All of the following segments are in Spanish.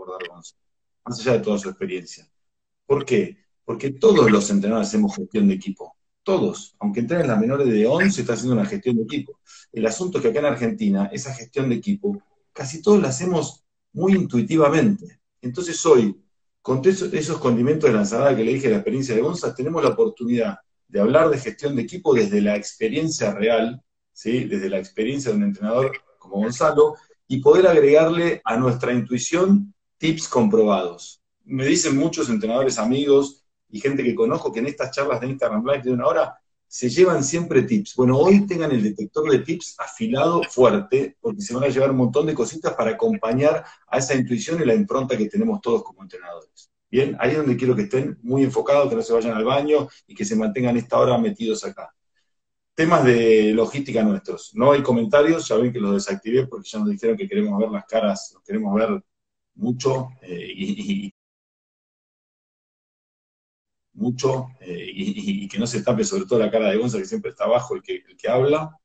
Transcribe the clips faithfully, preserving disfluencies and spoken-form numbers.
recordar Gonzalo, más allá de toda su experiencia. ¿Por qué? Porque todos los entrenadores hacemos gestión de equipo. Todos. Aunque entrenen las menores de once, está haciendo una gestión de equipo. El asunto es que acá en Argentina, esa gestión de equipo, casi todos la hacemos muy intuitivamente. Entonces hoy, con esos condimentos de la ensalada que le dije, la experiencia de Gonza, tenemos la oportunidad de hablar de gestión de equipo desde la experiencia real, ¿sí? Desde la experiencia de un entrenador como Gonzalo, y poder agregarle a nuestra intuición tips comprobados. Me dicen muchos entrenadores amigos y gente que conozco que en estas charlas de Instagram Live de una hora se llevan siempre tips. Bueno, hoy tengan el detector de tips afilado fuerte, porque se van a llevar un montón de cositas para acompañar a esa intuición y la impronta que tenemos todos como entrenadores. Bien, ahí es donde quiero que estén muy enfocados, que no se vayan al baño y que se mantengan esta hora metidos acá. Temas de logística nuestros. No hay comentarios, ya ven que los desactivé porque ya nos dijeron que queremos ver las caras, los queremos ver mucho eh, y, y mucho eh, y, y, que no se tape sobre todo la cara de Gonza, que siempre está abajo el que, el que habla.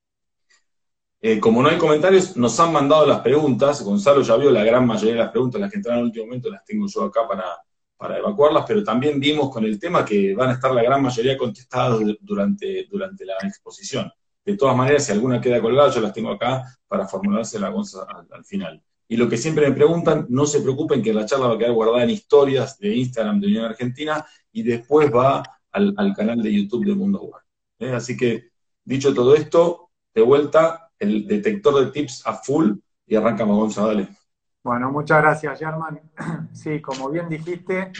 Eh, como no hay comentarios, nos han mandado las preguntas. Gonzalo ya vio la gran mayoría de las preguntas, las que entraron en el último momento las tengo yo acá para, para evacuarlas, pero también vimos con el tema que van a estar la gran mayoría contestadas durante, durante la exposición. De todas maneras, si alguna queda colgada, yo las tengo acá para formulársela a Gonza al, al final. Y lo que siempre me preguntan, no se preocupen que la charla va a quedar guardada en historias de Instagram de Unión Argentina y después va al, al canal de YouTube de Mundo War. ¿Eh? Así que, dicho todo esto, de vuelta, el detector de tips a full y arrancamos, Gonzalo, dale. Bueno, muchas gracias, Germán. Sí, como bien dijiste,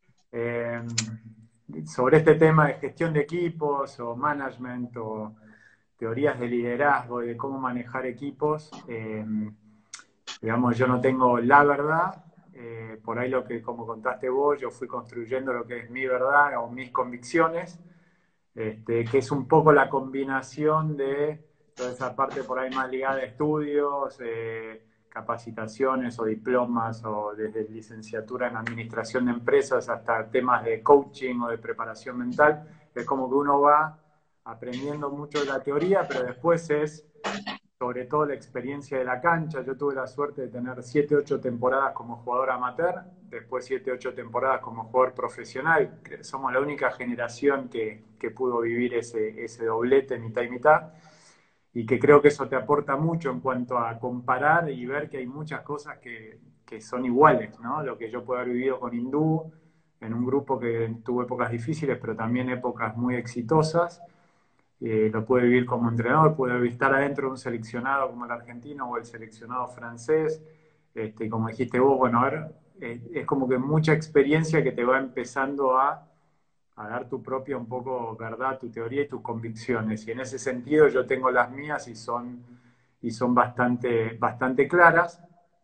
eh, sobre este tema de gestión de equipos o management o teorías de liderazgo y de cómo manejar equipos, eh, digamos, yo no tengo la verdad. Eh, por ahí lo que, como contaste vos, yo fui construyendo lo que es mi verdad o mis convicciones, este, que es un poco la combinación de toda esa parte por ahí más ligada a estudios, eh, capacitaciones o diplomas, o desde licenciatura en administración de empresas hasta temas de coaching o de preparación mental. Es como que uno va aprendiendo mucho de la teoría, pero después es sobre todo la experiencia de la cancha. Yo tuve la suerte de tener siete, ocho temporadas como jugador amateur, después siete, ocho temporadas como jugador profesional. Somos la única generación que, que pudo vivir ese, ese doblete mitad y mitad, y que creo que eso te aporta mucho en cuanto a comparar y ver que hay muchas cosas que, que son iguales, ¿no? Lo que yo puedo haber vivido con Hindú, en un grupo que tuvo épocas difíciles, pero también épocas muy exitosas. Eh, lo puede vivir como entrenador, puede estar adentro de un seleccionado como el argentino o el seleccionado francés. Este, como dijiste vos, bueno, a ver, eh, es como que mucha experiencia que te va empezando a, a dar tu propia un poco verdad, tu teoría y tus convicciones. Y en ese sentido yo tengo las mías y son, y son bastante, bastante claras.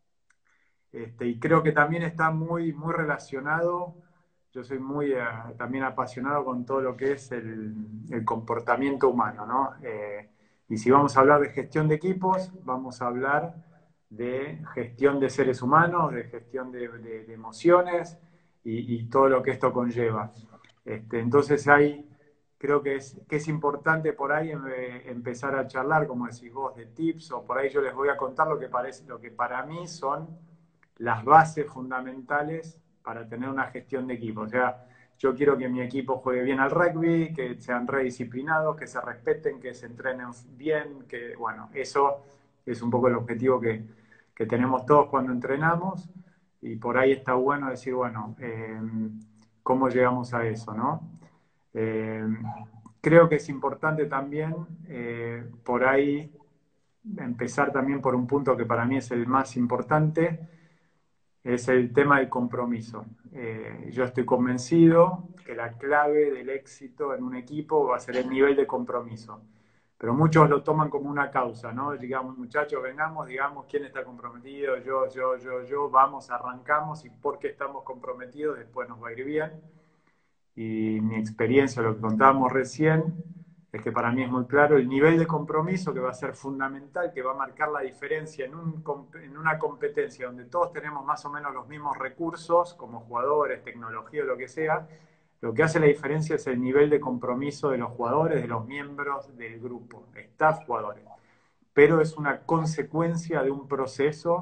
Este, y creo que también está muy, muy relacionado. Yo soy muy eh, también apasionado con todo lo que es el, el comportamiento humano, ¿no? Eh, y si vamos a hablar de gestión de equipos, vamos a hablar de gestión de seres humanos, de gestión de, de, de emociones y, y, todo lo que esto conlleva. Este, entonces hay, creo que es, que es importante por ahí eh, empezar a charlar, como decís vos, de tips, o por ahí yo les voy a contar lo que, parece, lo que para mí son las bases fundamentales para tener una gestión de equipo. O sea, yo quiero que mi equipo juegue bien al rugby, que sean redisciplinados, que se respeten, que se entrenen bien, que, bueno, eso es un poco el objetivo que, que tenemos todos cuando entrenamos, y por ahí está bueno decir, bueno, eh, ¿cómo llegamos a eso, no? Eh, creo que es importante también, eh, por ahí, empezar también por un punto que para mí es el más importante, es el tema del compromiso. Eh, yo estoy convencido que la clave del éxito en un equipo va a ser el nivel de compromiso. Pero muchos lo toman como una causa, ¿no? Digamos, muchachos, vengamos, digamos quién está comprometido, yo, yo, yo, yo, vamos, arrancamos, y porque estamos comprometidos después nos va a ir bien. Y mi experiencia, lo que contábamos recién, es que para mí es muy claro el nivel de compromiso que va a ser fundamental, que va a marcar la diferencia en, un, en una competencia donde todos tenemos más o menos los mismos recursos, como jugadores, tecnología o lo que sea. Lo que hace la diferencia es el nivel de compromiso de los jugadores, de los miembros del grupo, staff, jugadores. Pero es una consecuencia de un proceso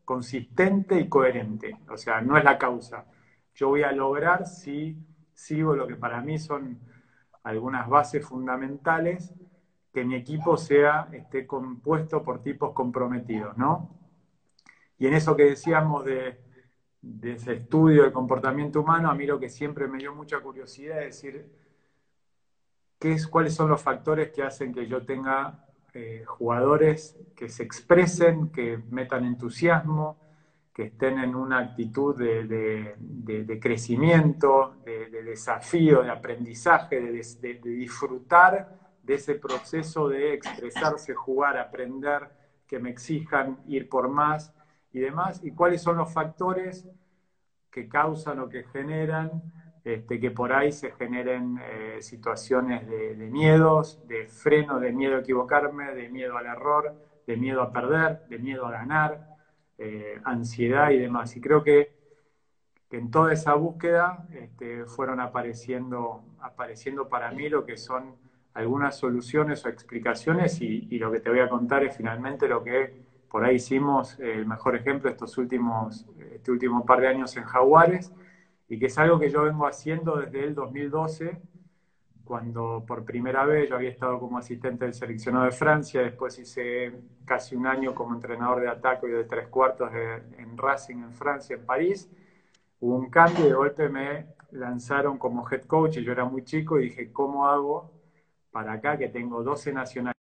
consistente y coherente. O sea, no es la causa. Yo voy a lograr si sigo lo que para mí son algunas bases fundamentales, que mi equipo sea, esté compuesto por tipos comprometidos, ¿no? Y en eso que decíamos de, de ese estudio del comportamiento humano, a mí lo que siempre me dio mucha curiosidad es decir, ¿qué es, cuáles son los factores que hacen que yo tenga eh, jugadores que se expresen, que metan entusiasmo, que estén en una actitud de, de, de, de crecimiento, de, de, desafío, de aprendizaje, de, de, de disfrutar de ese proceso de expresarse, jugar, aprender, que me exijan ir por más y demás? ¿Y cuáles son los factores que causan o que generan este, que por ahí se generen eh, situaciones de, de miedos, de freno, de miedo a equivocarme, de miedo al error, de miedo a perder, de miedo a ganar, eh, ansiedad y demás? Y creo que, que en toda esa búsqueda este, fueron apareciendo, apareciendo para mí lo que son algunas soluciones o explicaciones, y, y lo que te voy a contar es finalmente lo que por ahí hicimos, eh, el mejor ejemplo estos últimos, este último par de años en Jaguares, y que es algo que yo vengo haciendo desde el dos mil doce, cuando por primera vez yo había estado como asistente del seleccionado de Francia, después hice casi un año como entrenador de ataque y de tres cuartos de, en Racing en Francia, en París. Hubo un cambio y de golpe me lanzaron como head coach y yo era muy chico y dije, ¿cómo hago para acá que tengo doce nacionalidades?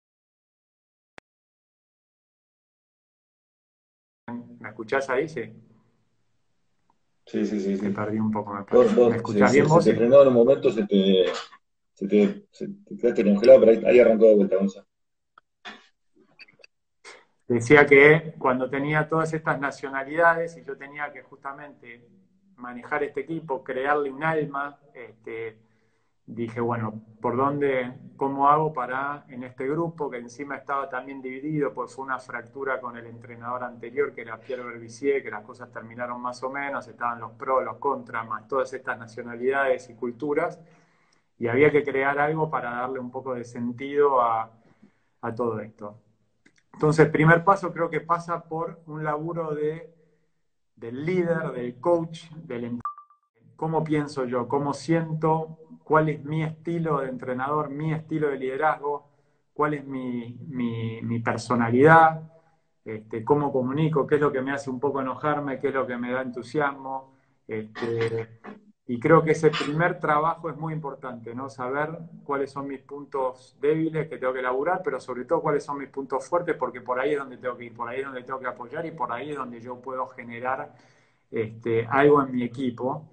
¿Me escuchás ahí? Sí. Sí, sí, sí, Te sí. perdí un poco, me Vos, parece. ¿Me vos, se, escuchás se, bien se vos? te Sí. frenó en un momento, se te, se te, se te quedaste congelado, pero ahí, ahí arrancó de vuelta, Gonzalo. Decía que cuando tenía todas estas nacionalidades y yo tenía que justamente manejar este equipo, crearle un alma, este, dije, bueno, ¿por dónde, cómo hago para en este grupo que encima estaba también dividido? Pues fue una fractura con el entrenador anterior, que era Pierre Berbizier, que las cosas terminaron más o menos, estaban los pros, los contras, más todas estas nacionalidades y culturas, y había que crear algo para darle un poco de sentido a, a todo esto. Entonces, el primer paso creo que pasa por un laburo de, del líder, del coach, del cómo pienso yo, cómo siento, cuál es mi estilo de entrenador, mi estilo de liderazgo, cuál es mi, mi, mi personalidad, este, cómo comunico, qué es lo que me hace un poco enojarme, qué es lo que me da entusiasmo. Este, y creo que ese primer trabajo es muy importante, ¿no? Saber cuáles son mis puntos débiles que tengo que elaborar, pero sobre todo cuáles son mis puntos fuertes, porque por ahí es donde tengo que ir, por ahí es donde tengo que apoyar y por ahí es donde yo puedo generar este, algo en mi equipo.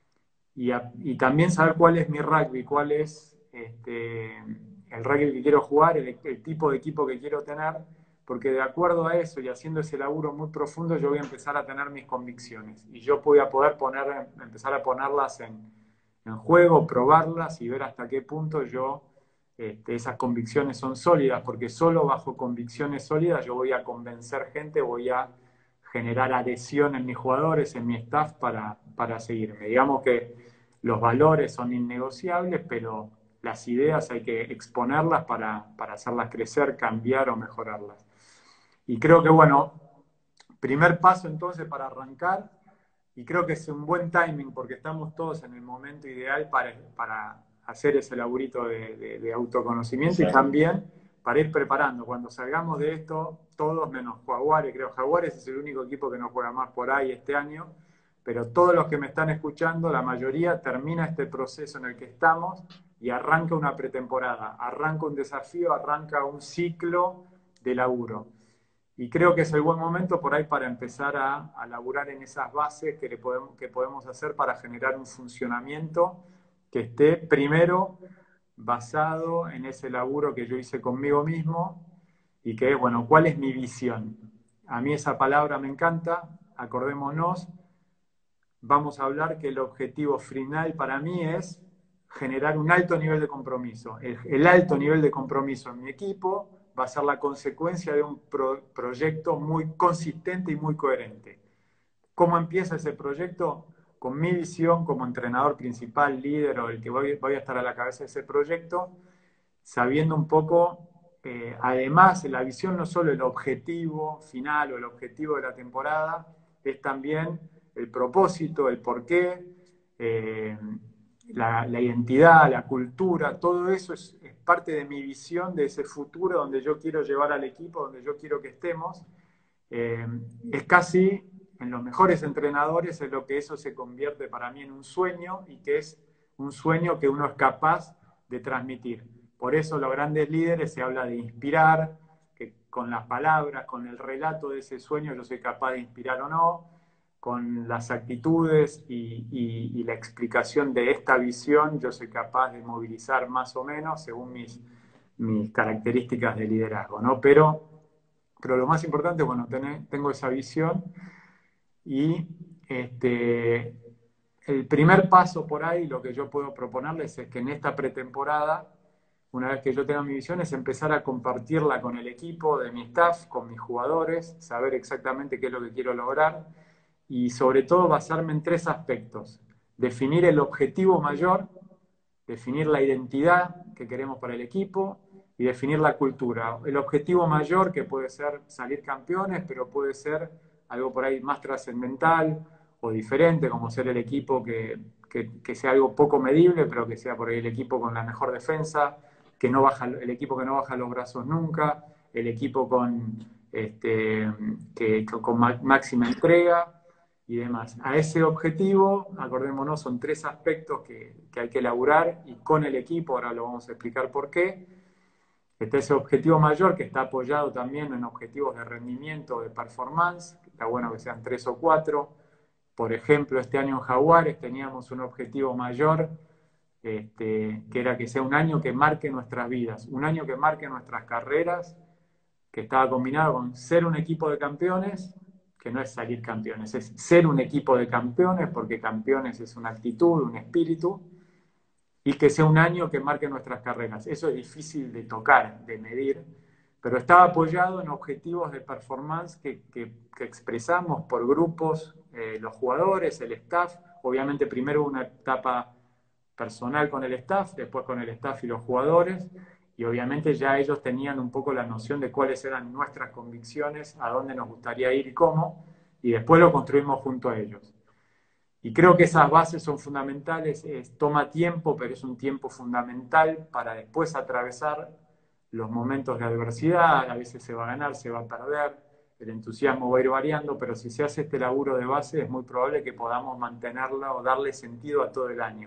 Y, a, y también saber cuál es mi rugby, cuál es este, el rugby que quiero jugar, el, el tipo de equipo que quiero tener, porque de acuerdo a eso y haciendo ese laburo muy profundo, yo voy a empezar a tener mis convicciones y yo voy a poder poner, empezar a ponerlas en, en juego, probarlas y ver hasta qué punto yo, este, esas convicciones son sólidas, porque solo bajo convicciones sólidas yo voy a convencer gente, voy a generar adhesión en mis jugadores, en mi staff para, para seguirme. Digamos que los valores son innegociables, pero las ideas hay que exponerlas para, para hacerlas crecer, cambiar o mejorarlas. Y creo que, bueno, primer paso entonces para arrancar, y creo que es un buen timing porque estamos todos en el momento ideal para, para hacer ese laburito de, de, de autoconocimiento y Exacto. también para ir preparando. Cuando salgamos de esto, todos menos Jaguares, creo Jaguares es el único equipo que no juega más por ahí este año, pero todos los que me están escuchando, la mayoría termina este proceso en el que estamos y arranca una pretemporada, arranca un desafío, arranca un ciclo de laburo. Y creo que es el buen momento por ahí para empezar a, a laburar en esas bases que, le podemos, que podemos hacer para generar un funcionamiento que esté primero basado en ese laburo que yo hice conmigo mismo y que es, bueno, ¿cuál es mi visión? A mí esa palabra me encanta, acordémonos, vamos a hablar que el objetivo final para mí es generar un alto nivel de compromiso. El, el alto nivel de compromiso en mi equipo va a ser la consecuencia de un pro, proyecto muy consistente y muy coherente. ¿Cómo empieza ese proyecto? Con mi visión como entrenador principal, líder o el que voy, voy a estar a la cabeza de ese proyecto, sabiendo un poco eh, además, la visión no solo el objetivo final o el objetivo de la temporada, es también el propósito, el porqué, eh, la, la identidad, la cultura, todo eso es, es parte de mi visión de ese futuro donde yo quiero llevar al equipo, donde yo quiero que estemos. Eh, es casi, en los mejores entrenadores, es lo que eso se convierte para mí en un sueño y que es un sueño que uno es capaz de transmitir. Por eso los grandes líderes se habla de inspirar, que con las palabras, con el relato de ese sueño yo soy capaz de inspirar o no, con las actitudes y, y, y la explicación de esta visión yo soy capaz de movilizar más o menos según mis, mis características de liderazgo, ¿no? Pero pero lo más importante, bueno, tener, tengo esa visión y este, el primer paso por ahí, lo que yo puedo proponerles es que en esta pretemporada, una vez que yo tenga mi visión, es empezar a compartirla con el equipo de mi staff, con mis jugadores, saber exactamente qué es lo que quiero lograr y sobre todo basarme en tres aspectos. Definir el objetivo mayor, definir la identidad que queremos para el equipo y definir la cultura. El objetivo mayor, que puede ser salir campeones, pero puede ser algo por ahí más trascendental o diferente, como ser el equipo que, que, que sea algo poco medible, pero que sea por ahí el equipo con la mejor defensa, que no baja, el equipo que no baja los brazos nunca, el equipo con, este, que, con máxima entrega y demás. A ese objetivo, acordémonos, son tres aspectos que, que hay que elaborar y con el equipo, ahora lo vamos a explicar por qué. Está ese objetivo mayor que está apoyado también en objetivos de rendimiento, de performance, está bueno que sean tres o cuatro. Por ejemplo, este año en Jaguares teníamos un objetivo mayor, este, que era que sea un año que marque nuestras vidas, un año que marque nuestras carreras, que estaba combinado con ser un equipo de campeones, que no es salir campeones, es ser un equipo de campeones, porque campeones es una actitud, un espíritu, y que sea un año que marque nuestras carreras. Eso es difícil de tocar, de medir, pero estaba apoyado en objetivos de performance que, que, que expresamos por grupos, eh, los jugadores, el staff. Obviamente primero una etapa personal con el staff, después con el staff y los jugadores, y obviamente ya ellos tenían un poco la noción de cuáles eran nuestras convicciones, a dónde nos gustaría ir y cómo, y después lo construimos junto a ellos. Y creo que esas bases son fundamentales, es, toma tiempo, pero es un tiempo fundamental para después atravesar los momentos de adversidad, a veces se va a ganar, se va a perder, el entusiasmo va a ir variando, pero si se hace este laburo de base es muy probable que podamos mantenerla o darle sentido a todo el año.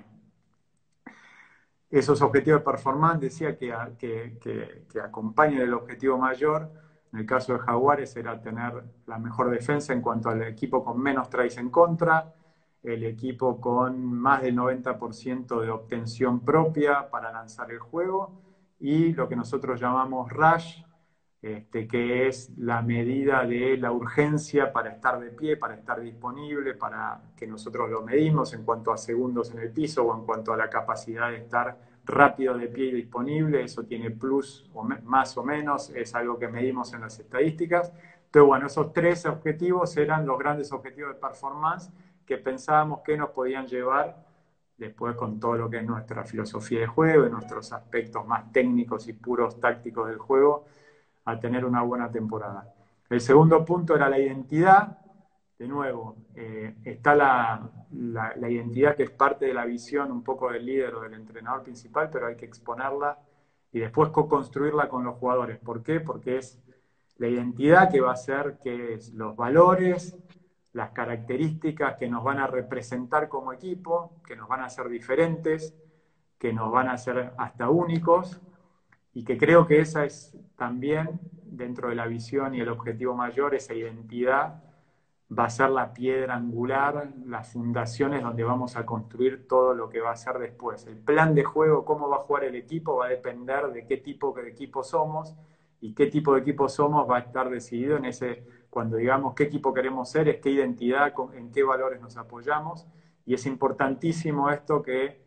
Esos objetivos de performance decía que, que, que, que acompañan el objetivo mayor. En el caso de Jaguares era tener la mejor defensa en cuanto al equipo con menos tries en contra, el equipo con más del noventa por ciento de obtención propia para lanzar el juego y lo que nosotros llamamos rush, este, que es la medida de la urgencia para estar de pie, para estar disponible, para que nosotros lo medimos en cuanto a segundos en el piso o en cuanto a la capacidad de estar rápido de pie y disponible. Eso tiene plus o más o menos, es algo que medimos en las estadísticas. Entonces, bueno, esos tres objetivos eran los grandes objetivos de performance que pensábamos que nos podían llevar después con todo lo que es nuestra filosofía de juego y nuestros aspectos más técnicos y puros tácticos del juego, a tener una buena temporada. El segundo punto era la identidad. De nuevo, eh, está la, la, la identidad que es parte de la visión un poco del líder o del entrenador principal, pero hay que exponerla y después co-construirla con los jugadores. ¿Por qué? Porque es la identidad que va a ser que es los valores, las características que nos van a representar como equipo, que nos van a hacer diferentes, que nos van a hacer hasta únicos, y que creo que esa es también, dentro de la visión y el objetivo mayor, esa identidad va a ser la piedra angular, las fundaciones donde vamos a construir todo lo que va a ser después. El plan de juego, cómo va a jugar el equipo, va a depender de qué tipo de equipo somos, y qué tipo de equipo somos va a estar decidido en ese, cuando digamos qué equipo queremos ser, es qué identidad, en qué valores nos apoyamos, y es importantísimo esto que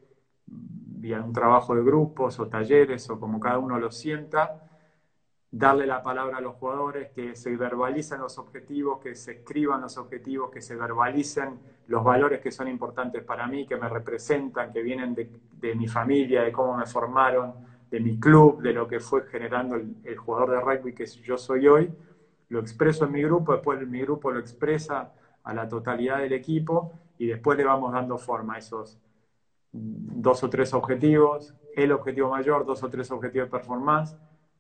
vía un trabajo de grupos o talleres o como cada uno lo sienta, darle la palabra a los jugadores, que se verbalicen los objetivos, que se escriban los objetivos, que se verbalicen los valores que son importantes para mí, que me representan, que vienen de, de mi familia, de cómo me formaron, de mi club, de lo que fue generando el, el jugador de rugby que yo soy hoy, lo expreso en mi grupo, después mi grupo lo expresa a la totalidad del equipo y después le vamos dando forma a esos dos o tres objetivos, el objetivo mayor, dos o tres objetivos de performance.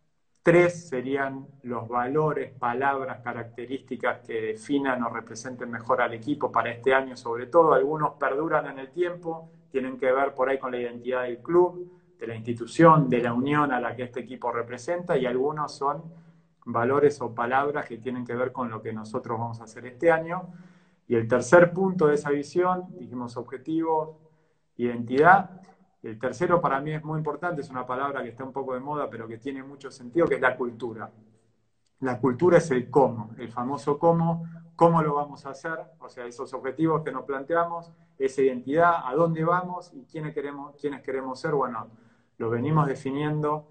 Tres serían los valores, palabras, características que definan o representen mejor al equipo para este año sobre todo. Algunos perduran en el tiempo, tienen que ver por ahí con la identidad del club, de la institución, de la unión a la que este equipo representa, y algunos son valores o palabras que tienen que ver con lo que nosotros vamos a hacer este año. Y el tercer punto de esa visión, dijimos objetivos, identidad. El tercero para mí es muy importante, es una palabra que está un poco de moda, pero que tiene mucho sentido, que es la cultura. La cultura es el cómo, el famoso cómo, cómo lo vamos a hacer, o sea, esos objetivos que nos planteamos, esa identidad, a dónde vamos y quiénes queremos, quiénes queremos ser. Bueno, lo venimos definiendo,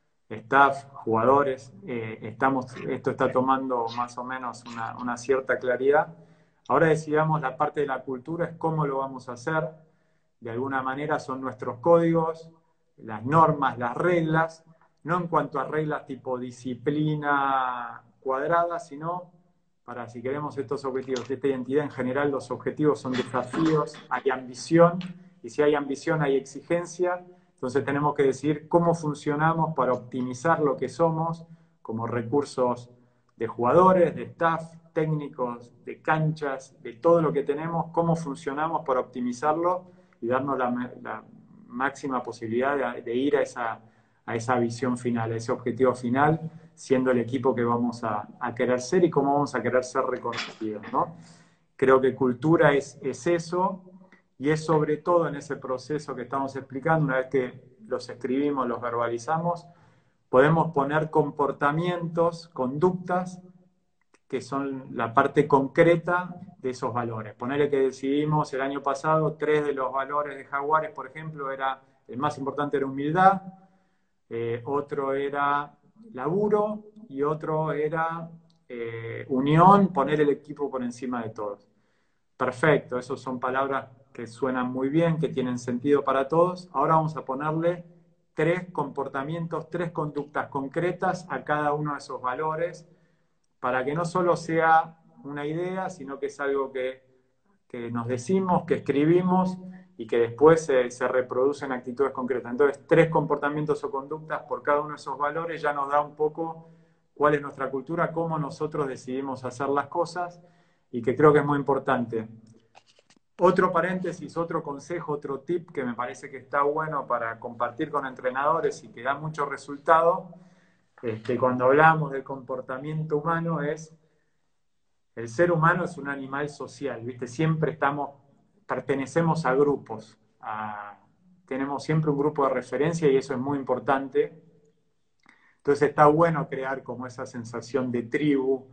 staff, jugadores, eh, estamos, esto está tomando más o menos una, una cierta claridad. Ahora decidamos la parte de la cultura, es cómo lo vamos a hacer. De alguna manera son nuestros códigos, las normas, las reglas, no en cuanto a reglas tipo disciplina cuadrada, sino para si queremos estos objetivos, esta identidad en general, los objetivos son desafíos, hay ambición, y si hay ambición hay exigencia, entonces tenemos que decidir cómo funcionamos para optimizar lo que somos como recursos de jugadores, de staff, técnicos, de canchas, de todo lo que tenemos, cómo funcionamos para optimizarlo y darnos la, la máxima posibilidad de, de ir a esa, a esa visión final, a ese objetivo final, siendo el equipo que vamos a, a querer ser y cómo vamos a querer ser reconocidos, ¿no? Creo que cultura es, es eso, y es sobre todo en ese proceso que estamos explicando, una vez que los escribimos, los verbalizamos, podemos poner comportamientos, conductas, que son la parte concreta de esos valores. Ponerle que decidimos el año pasado, tres de los valores de Jaguares, por ejemplo, era, el más importante era humildad, eh, otro era laburo y otro era eh, unión, poner el equipo por encima de todos. Perfecto, esas son palabras que suenan muy bien, que tienen sentido para todos. Ahora vamos a ponerle tres comportamientos, tres conductas concretas a cada uno de esos valores, para que no solo sea una idea, sino que es algo que, que nos decimos, que escribimos y que después se, se reproduce en actitudes concretas. Entonces, tres comportamientos o conductas por cada uno de esos valores ya nos da un poco cuál es nuestra cultura, cómo nosotros decidimos hacer las cosas, y que creo que es muy importante. Otro paréntesis, otro consejo, otro tip que me parece que está bueno para compartir con entrenadores y que da mucho resultado, este, cuando hablamos del comportamiento humano, es el ser humano es un animal social, ¿viste? Siempre estamos, pertenecemos a grupos, a, tenemos siempre un grupo de referencia y eso es muy importante. Entonces está bueno crear como esa sensación de tribu,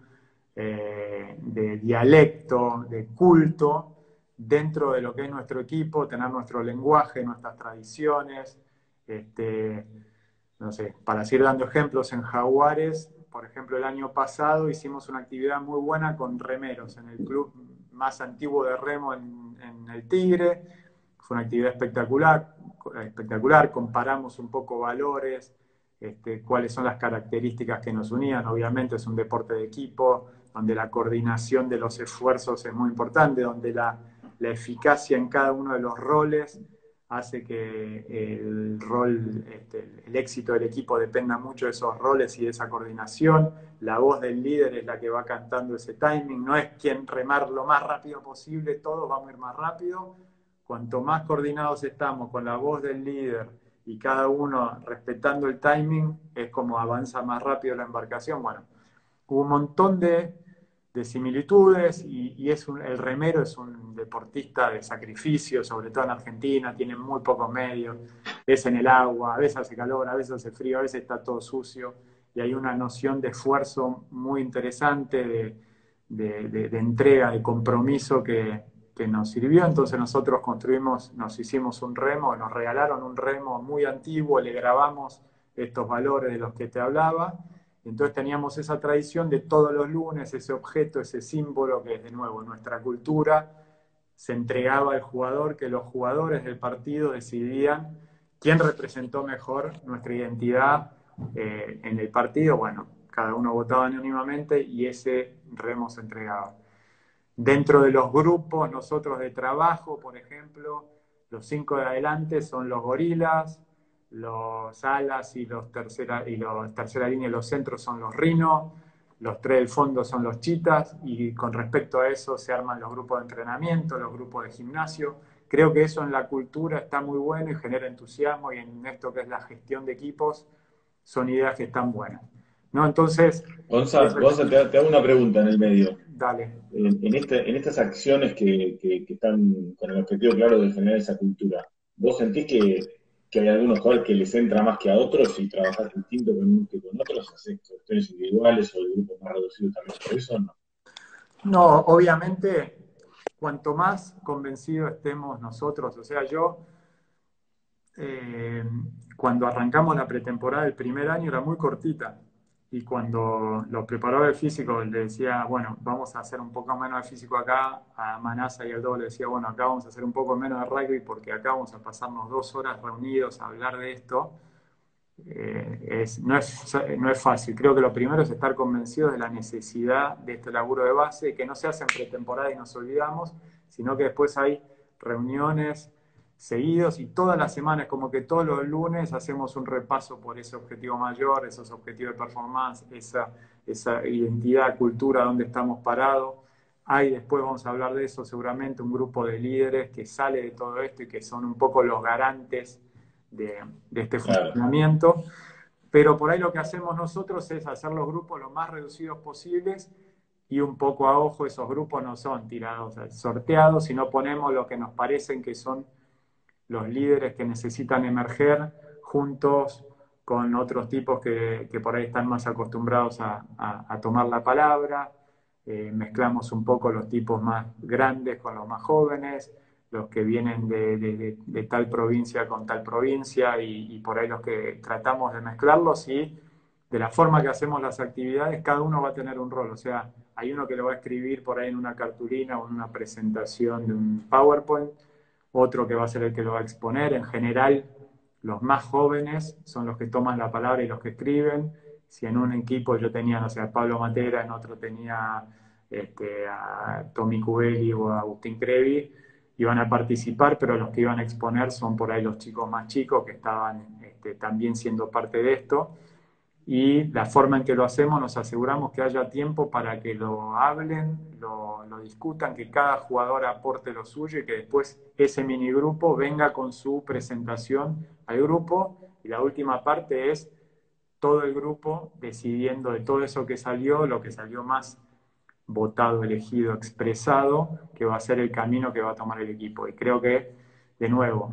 eh, de dialecto, de culto, dentro de lo que es nuestro equipo, tener nuestro lenguaje, nuestras tradiciones, este, no sé, para seguir dando ejemplos, en Jaguares, por ejemplo, el año pasado hicimos una actividad muy buena con remeros en el club más antiguo de remo en, en el Tigre. Fue una actividad espectacular, espectacular, comparamos un poco valores, este, cuáles son las características que nos unían. Obviamente es un deporte de equipo, donde la coordinación de los esfuerzos es muy importante, donde la, la eficacia en cada uno de los roles hace que el rol, este, el éxito del equipo dependa mucho de esos roles y de esa coordinación. La voz del líder es la que va cantando ese timing, no es quien remar lo más rápido posible, todos vamos a ir más rápido. Cuanto más coordinados estamos con la voz del líder y cada uno respetando el timing, es como avanza más rápido la embarcación. Bueno, hubo un montón de, de similitudes y, y es un, el remero es un deportista de sacrificio, sobre todo en Argentina, tiene muy pocos medios, es en el agua, a veces hace calor, a veces hace frío, a veces está todo sucio, y hay una noción de esfuerzo muy interesante, de, de, de, de entrega, de compromiso que, que nos sirvió. Entonces nosotros construimos, nos hicimos un remo, nos regalaron un remo muy antiguo, le grabamos estos valores de los que te hablaba. Entonces teníamos esa tradición de todos los lunes, ese objeto, ese símbolo que es de nuevo nuestra cultura, se entregaba al jugador, que los jugadores del partido decidían quién representó mejor nuestra identidad eh, en el partido. Bueno, cada uno votaba anónimamente y ese remo se entregaba. Dentro de los grupos, nosotros de trabajo, por ejemplo, los cinco de adelante son los gorilas, los alas y los tercera, y los tercera línea y los centros son los rinos, los tres del fondo son los chitas, y con respecto a eso se arman los grupos de entrenamiento, los grupos de gimnasio. Creo que eso en la cultura está muy bueno y genera entusiasmo, y en esto que es la gestión de equipos son ideas que están buenas, ¿no? Entonces, Gonza, eso es, Gonza, te, te hago una pregunta en el medio. dale. En, en, este, en estas acciones que, que, que están con el objetivo claro de generar esa cultura, ¿vos sentís que, que hay algunos jugadores que les entra más que a otros y trabajás distinto con unos que con otros? ¿Hacés cuestiones individuales o de grupos más reducidos también por eso o no? No, obviamente, cuanto más convencidos estemos nosotros, o sea, yo, eh, cuando arrancamos la pretemporada el primer año era muy cortita, y cuando los preparadores físicos le decía, bueno, vamos a hacer un poco menos de físico acá, a Manasa y al doble decía, bueno, acá vamos a hacer un poco menos de rugby porque acá vamos a pasarnos dos horas reunidos a hablar de esto. Eh, es, no, es, no es fácil. Creo que lo primero es estar convencidos de la necesidad de este laburo de base, que no se hace en pretemporada y nos olvidamos, sino que después hay reuniones seguidos y todas las semanas, como que todos los lunes hacemos un repaso por ese objetivo mayor, esos objetivos de performance, esa, esa identidad, cultura, dónde estamos parados. Hay, después vamos a hablar de eso seguramente, un grupo de líderes que sale de todo esto y que son un poco los garantes de, de este Claro, funcionamiento. Pero por ahí lo que hacemos nosotros es hacer los grupos lo más reducidos posibles, y un poco a ojo, esos grupos no son tirados, sorteados, sino ponemos lo que nos parecen que son los líderes que necesitan emerger juntos con otros tipos que, que por ahí están más acostumbrados a, a, a tomar la palabra. Eh, mezclamos un poco los tipos más grandes con los más jóvenes, los que vienen de, de, de, de tal provincia con tal provincia, y, y por ahí los que tratamos de mezclarlos, y de la forma que hacemos las actividades, cada uno va a tener un rol. O sea, hay uno que lo va a escribir por ahí en una cartulina o en una presentación de un PowerPoint, otro que va a ser el que lo va a exponer. En general, los más jóvenes son los que toman la palabra y los que escriben. Si en un equipo yo tenía, no sé, a Pablo Matera, en otro tenía este, a Tommy Cubelli o a Agustín Crevi, iban a participar, pero los que iban a exponer son por ahí los chicos más chicos que estaban este, también siendo parte de esto. Y la forma en que lo hacemos, nos aseguramos que haya tiempo para que lo hablen, lo, lo discutan, que cada jugador aporte lo suyo, y que después ese minigrupo venga con su presentación al grupo. Y la última parte es todo el grupo decidiendo de todo eso que salió, lo que salió más votado, elegido, expresado, que va a ser el camino que va a tomar el equipo. Y creo que, de nuevo,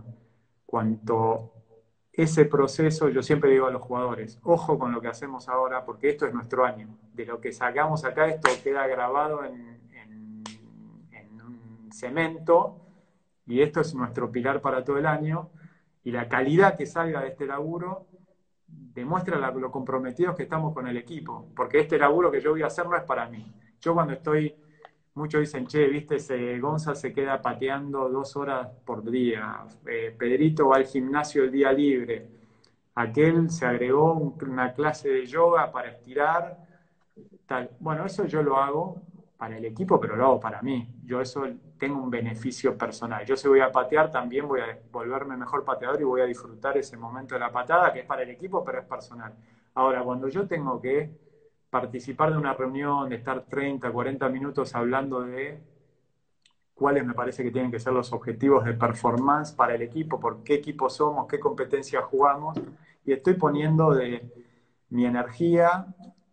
cuanto ese proceso, yo siempre digo a los jugadores, ojo con lo que hacemos ahora, porque esto es nuestro año. De lo que sacamos acá, esto queda grabado en, en, en un cemento, y esto es nuestro pilar para todo el año, y la calidad que salga de este laburo demuestra la, lo comprometidos que estamos con el equipo, porque este laburo que yo voy a hacer no es para mí. Yo cuando estoy, muchos dicen, che, viste, ese Gonza se queda pateando dos horas por día, eh, Pedrito va al gimnasio el día libre, aquel se agregó un, una clase de yoga para estirar, tal. Bueno, eso yo lo hago para el equipo, pero lo hago para mí. Yo eso tengo un beneficio personal. Yo si voy a patear, también voy a volverme mejor pateador y voy a disfrutar ese momento de la patada, que es para el equipo, pero es personal. Ahora, cuando yo tengo que participar de una reunión, de estar treinta, cuarenta minutos hablando de cuáles me parece que tienen que ser los objetivos de performance para el equipo, por qué equipo somos, qué competencias jugamos, y estoy poniendo de mi energía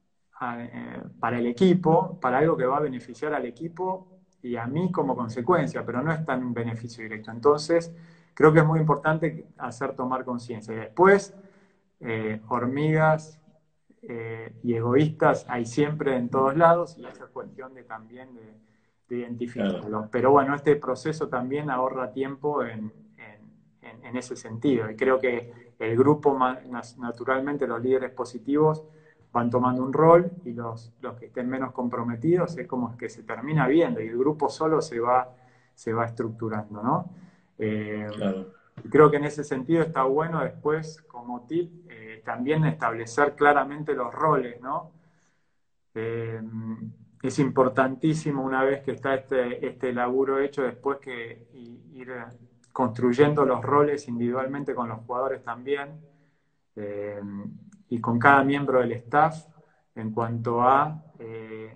eh, para el equipo, para algo que va a beneficiar al equipo y a mí como consecuencia, pero no es tan un beneficio directo. Entonces, creo que es muy importante hacer tomar conciencia. Y después, eh, hormigas eh, y egoístas hay siempre en todos lados, y esa es cuestión de también de, de claro. identificarlos. Pero bueno, este proceso también ahorra tiempo en, en, en ese sentido. Y creo que el grupo, naturalmente, los líderes positivos van tomando un rol, y los, los que estén menos comprometidos es como que se termina viendo, y el grupo solo se va, se va estructurando, ¿no? Eh, Claro. Y creo que en ese sentido está bueno después, como tip, eh, también establecer claramente los roles, ¿no? Eh, es importantísimo una vez que está este, este laburo hecho, después que ir construyendo los roles individualmente con los jugadores también, eh, y con cada miembro del staff en cuanto a eh,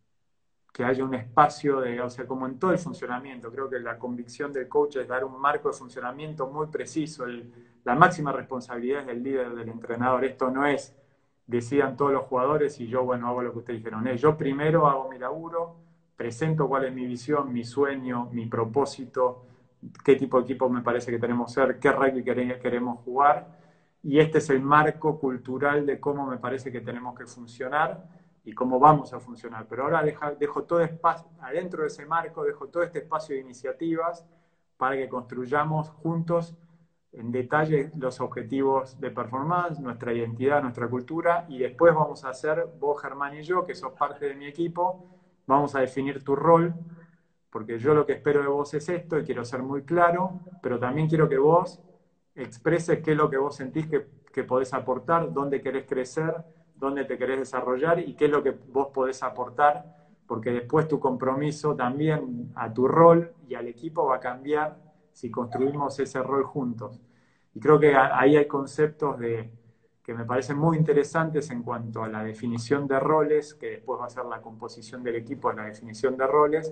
que haya un espacio de, o sea, como en todo el funcionamiento, creo que la convicción del coach es dar un marco de funcionamiento muy preciso. El, la máxima responsabilidad es del líder, del entrenador. Esto no es decidan todos los jugadores y yo, bueno, hago lo que ustedes dijeron. Es yo primero hago mi laburo, presento cuál es mi visión, mi sueño, mi propósito, qué tipo de equipo me parece que tenemos que ser, qué rugby queremos jugar, y este es el marco cultural de cómo me parece que tenemos que funcionar y cómo vamos a funcionar. Pero ahora deja, dejo todo espacio, adentro de ese marco, dejo todo este espacio de iniciativas para que construyamos juntos en detalle los objetivos de performance, nuestra identidad, nuestra cultura, y después vamos a hacer, vos, Germán y yo, que sos parte de mi equipo, vamos a definir tu rol, porque yo lo que espero de vos es esto y quiero ser muy claro, pero también quiero que vos expreses qué es lo que vos sentís que, que podés aportar, dónde querés crecer, dónde te querés desarrollar y qué es lo que vos podés aportar, porque después tu compromiso también a tu rol y al equipo va a cambiar si construimos ese rol juntos. Y creo que ahí hay conceptos de, que me parecen muy interesantes en cuanto a la definición de roles, que después va a ser la composición del equipo en la definición de roles,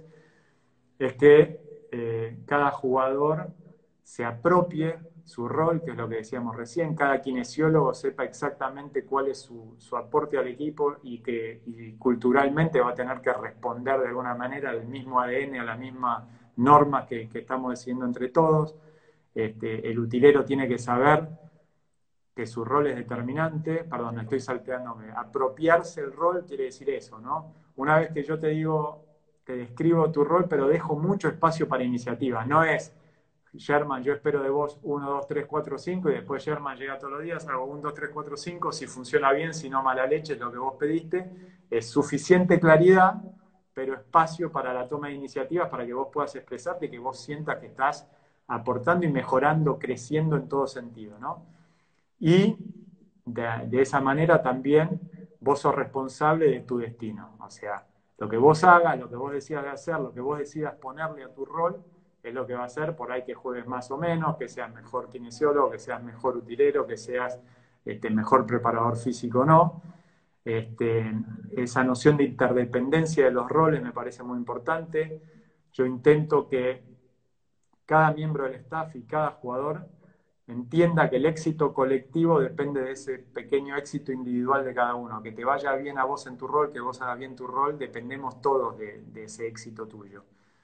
es que eh, cada jugador se apropie su rol, que es lo que decíamos recién, cada kinesiólogo sepa exactamente cuál es su, su aporte al equipo y que y culturalmente va a tener que responder de alguna manera al mismo A D N, a la misma norma que, que estamos decidiendo entre todos. Este, el utilero tiene que saber que su rol es determinante, perdón, estoy salteándome, apropiarse el rol quiere decir eso, ¿no? Una vez que yo te digo, te describo tu rol, pero dejo mucho espacio para iniciativas, no es, Sherman, yo espero de vos uno, dos, tres, cuatro, cinco, y después Sherman llega todos los días, hago uno, dos, tres, cuatro, cinco, si funciona bien, si no mala leche, es lo que vos pediste, es suficiente claridad, pero espacio para la toma de iniciativas para que vos puedas expresarte y que vos sientas que estás aportando y mejorando, creciendo en todo sentido, ¿no? Y de, de, esa manera también vos sos responsable de tu destino. O sea, lo que vos hagas, lo que vos decidas de hacer, lo que vos decidas ponerle a tu rol, es lo que va a hacer por ahí que juegues más o menos, que seas mejor kinesiólogo, que seas mejor utilero, que seas este, mejor preparador físico o no. Este, esa noción de interdependencia de los roles me parece muy importante. Yo intento que cada miembro del staff y cada jugador entienda que el éxito colectivo depende de ese pequeño éxito individual de cada uno. Que te vaya bien a vos en tu rol, que vos hagas bien tu rol, dependemos todos de, de ese éxito tuyo.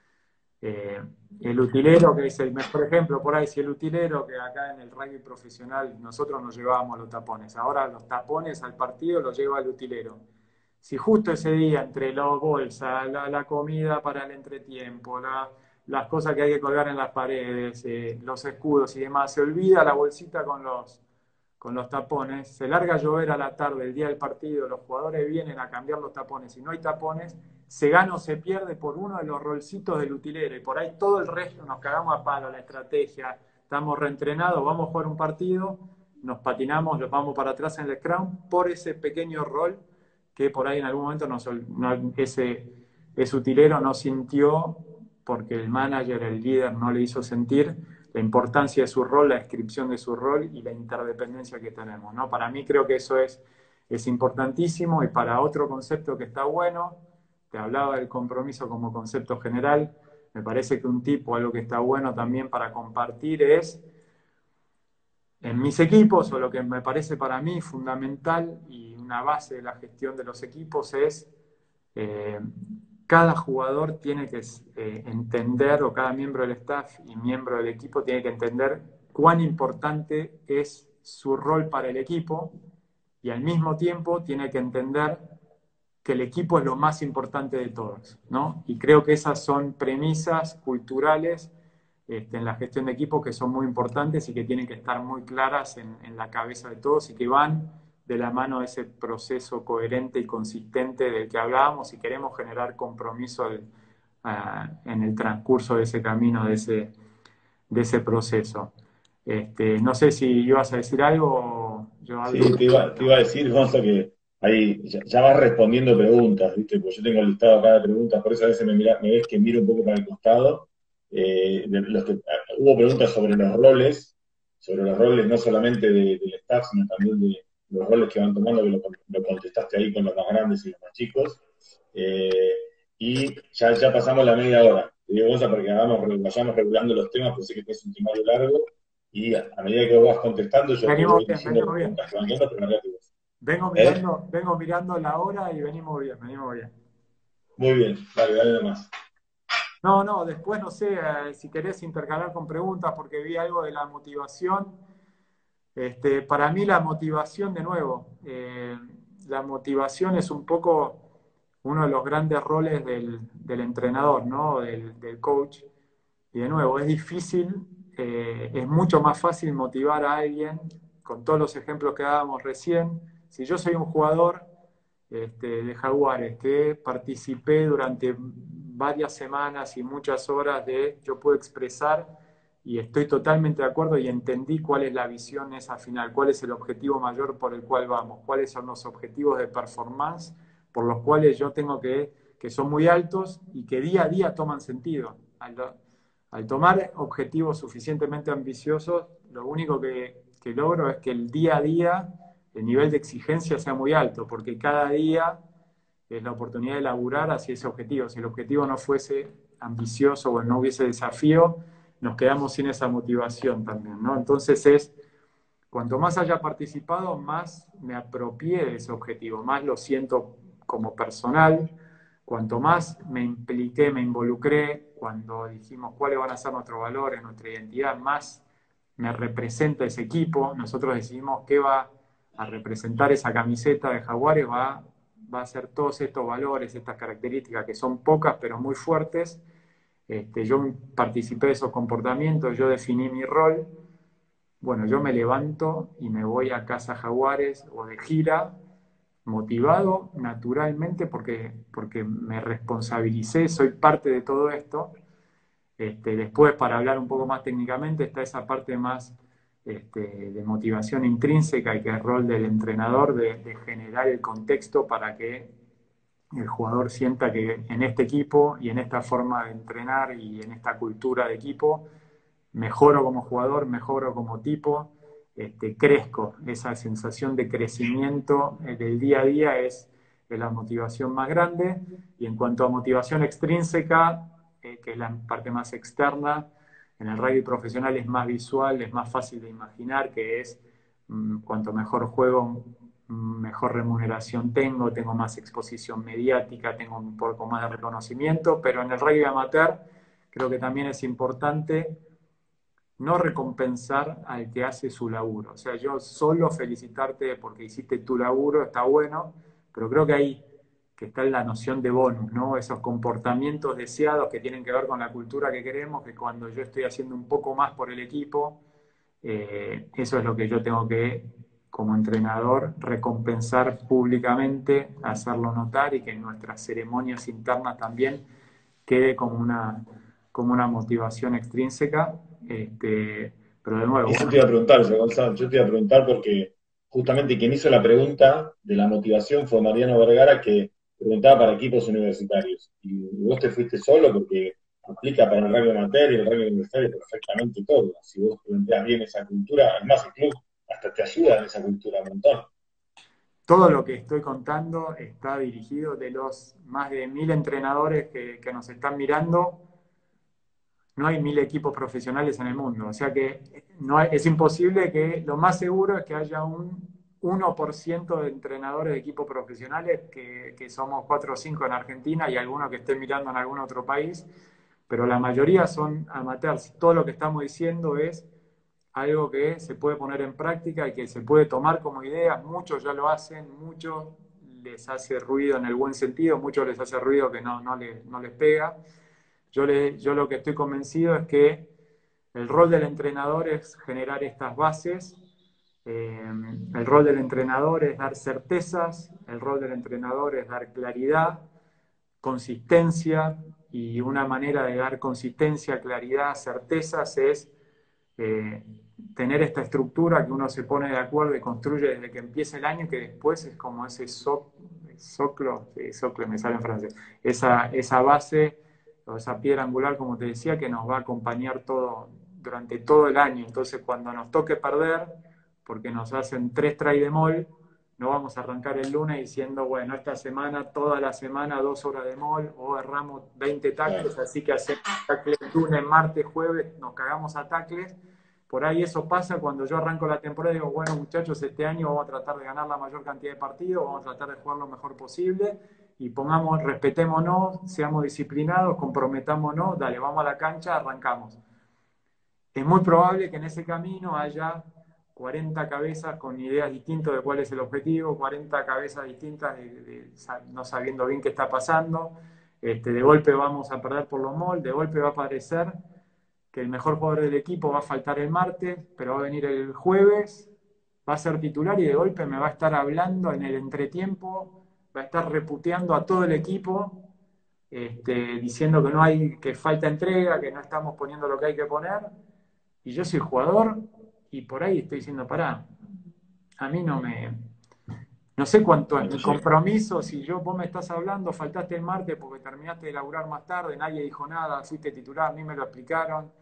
Eh, el utilero, que es el mejor ejemplo, por ahí, si el utilero, que acá en el rugby profesional nosotros nos llevábamos los tapones, ahora los tapones al partido los lleva el utilero. Si justo ese día, entre la bolsa, la, la comida para el entretiempo, la, las cosas que hay que colgar en las paredes, eh, los escudos y demás, se olvida la bolsita con los, con los tapones, se larga a llover a la tarde, el día del partido, los jugadores vienen a cambiar los tapones y no hay tapones, se gana o se pierde por uno de los rolcitos del utilero y por ahí todo el resto nos cagamos a palo, la estrategia, estamos reentrenados, vamos a jugar un partido, nos patinamos, los vamos para atrás en el scrum por ese pequeño rol que por ahí en algún momento nos, no, ese, ese utilero no sintió porque el manager, el líder no le hizo sentir la importancia de su rol, la descripción de su rol y la interdependencia que tenemos, ¿no? Para mí creo que eso es, es importantísimo y para otro concepto que está bueno, te hablaba del compromiso como concepto general, me parece que un tipo, algo que está bueno también para compartir es en mis equipos, o lo que me parece para mí fundamental y una base de la gestión de los equipos es eh, cada jugador tiene que eh, entender, o cada miembro del staff y miembro del equipo tiene que entender cuán importante es su rol para el equipo y al mismo tiempo tiene que entender que el equipo es lo más importante de todos, ¿no? Y creo que esas son premisas culturales este, en la gestión de equipos que son muy importantes y que tienen que estar muy claras en, en la cabeza de todos y que van de la mano de ese proceso coherente y consistente del que hablábamos si queremos generar compromiso al, a, en el transcurso de ese camino, de ese, de ese proceso. Este, no sé si ibas a decir algo o yo hablo. Sí, te iba, te iba a decir, Gonza, que ahí ya, ya vas respondiendo preguntas, ¿viste? Pues yo tengo el listado acá de preguntas, por eso a veces me, mira, me ves que miro un poco para el costado. Eh, de los que, ah, hubo preguntas sobre los roles, sobre los roles no solamente de- del staff, sino también de los roles que van tomando, que lo, lo contestaste ahí con los más grandes y los más chicos. Eh, y ya, ya pasamos la media hora. Te digo, Gonza, para que hagamos, vayamos regulando los temas, pues sé que es un temario largo y a, a medida que vos vas contestando, yo te Venimos voy bien, diciendo venimos las bien. preguntas que van quedando, pero rápido. Vengo ¿Eh? mirando, vengo mirando la hora y venimos bien, venimos bien. Muy bien, dale, dale nomás. No, no, después no sé eh, si querés intercalar con preguntas porque vi algo de la motivación. Este, para mí la motivación, de nuevo, eh, la motivación es un poco uno de los grandes roles del, del entrenador, ¿no? Del, del coach. Y de nuevo, es difícil, eh, es mucho más fácil motivar a alguien, con todos los ejemplos que dábamos recién. Si yo soy un jugador este, de Jaguares que participé durante varias semanas y muchas horas de, yo puedo expresar y estoy totalmente de acuerdo y entendí cuál es la visión esa final, cuál es el objetivo mayor por el cual vamos, cuáles son los objetivos de performance por los cuales yo tengo que, que son muy altos y que día a día toman sentido. Al, al tomar objetivos suficientemente ambiciosos, lo único que, que logro es que el día a día el nivel de exigencia sea muy alto, porque cada día es la oportunidad de laburar hacia ese objetivo. Si el objetivo no fuese ambicioso o no hubiese desafío, nos quedamos sin esa motivación también, ¿no? Entonces es, cuanto más haya participado, más me apropié de ese objetivo, más lo siento como personal, cuanto más me impliqué, me involucré, cuando dijimos cuáles van a ser nuestros valores, nuestra identidad, más me representa ese equipo, nosotros decidimos qué va a representar esa camiseta de Jaguares, va, va a ser todos estos valores, estas características que son pocas pero muy fuertes. Este, yo participé de esos comportamientos, yo definí mi rol. Bueno, yo me levanto y me voy a Casa Jaguares o de gira, motivado naturalmente porque, porque me responsabilicé, soy parte de todo esto. Este, después, para hablar un poco más técnicamente, está esa parte más este, de motivación intrínseca y que es el rol del entrenador de, de generar el contexto para que el jugador sienta que en este equipo y en esta forma de entrenar y en esta cultura de equipo mejoro como jugador, mejoro como tipo, este, crezco. Esa sensación de crecimiento eh, del día a día es, es la motivación más grande. Y en cuanto a motivación extrínseca, eh, que es la parte más externa, en el rugby profesional es más visual, es más fácil de imaginar, que es mmm, cuanto mejor juego, mejor remuneración tengo, tengo más exposición mediática, tengo un poco más de reconocimiento, pero en el rugby amateur creo que también es importante no recompensar al que hace su laburo. O sea, yo solo felicitarte porque hiciste tu laburo, está bueno, pero creo que ahí que está la noción de bonus, ¿no? Esos comportamientos deseados que tienen que ver con la cultura que queremos, que cuando yo estoy haciendo un poco más por el equipo, eh, eso es lo que yo tengo que, como entrenador, recompensar públicamente, hacerlo notar y que en nuestras ceremonias internas también quede como una, como una motivación extrínseca. Este, pero de nuevo, Eso bueno, te iba a preguntar, yo, Gonzalo, yo te iba a preguntar porque justamente quien hizo la pregunta de la motivación fue Mariano Vergara, que preguntaba para equipos universitarios. Y vos te fuiste solo porque aplica para el rugby amateur y el rugby universitario perfectamente todo. Si vos planteas bien esa cultura, además el club hasta te ayuda en esa cultura un montón. todo lo que estoy contando está dirigido de los más de mil entrenadores que, que nos están mirando. No hay mil equipos profesionales en el mundo, o sea que no hay- es imposible que, lo más seguro es que haya un uno por ciento de entrenadores de equipos profesionales, que, que somos cuatro o cinco en Argentina y algunos que estén mirando en algún otro país, pero la mayoría son amateurs. Todo lo que estamos diciendo es algo que se puede poner en práctica y que se puede tomar como idea. Muchos ya lo hacen, muchos les hace ruido en el buen sentido, muchos les hace ruido que no, no, les, no les pega. Yo, le, yo lo que estoy convencido es que el rol del entrenador es generar estas bases, eh, el rol del entrenador es dar certezas, el rol del entrenador es dar claridad, consistencia, y una manera de dar consistencia, claridad, certezas es eh, tener esta estructura que uno se pone de acuerdo y construye desde que empieza el año, que después es como ese so, soclo, sí, soclo me sale en francés, esa, esa base o esa piedra angular, como te decía, que nos va a acompañar todo, durante todo el año. Entonces, cuando nos toque perder, porque nos hacen tres try de mall, no vamos a arrancar el lunes diciendo, bueno, esta semana, toda la semana, dos horas de mall, o erramos veinte tacles, así que hacemos tacles lunes, martes, jueves, nos cagamos a tacles. Por ahí eso pasa cuando yo arranco la temporada y digo, bueno, muchachos, este año vamos a tratar de ganar la mayor cantidad de partidos, vamos a tratar de jugar lo mejor posible y pongamos, respetémonos, seamos disciplinados, comprometámonos, dale, vamos a la cancha, arrancamos. Es muy probable que en ese camino haya cuarenta cabezas con ideas distintas de cuál es el objetivo, cuarenta cabezas distintas de, de, de, no sabiendo bien qué está pasando. Este, de golpe vamos a perder por los moldes, de golpe va a parecer que el mejor jugador del equipo va a faltar el martes, pero va a venir el jueves, va a ser titular y de golpe me va a estar hablando en el entretiempo, va a estar reputeando a todo el equipo, este, diciendo que no hay, que falta entrega, que no estamos poniendo lo que hay que poner, y yo soy jugador y por ahí estoy diciendo, pará, a mí no me... No sé cuánto es mi compromiso, si yo, vos me estás hablando, faltaste el martes porque terminaste de laburar más tarde, nadie dijo nada, fuiste titular, a mí me lo explicaron.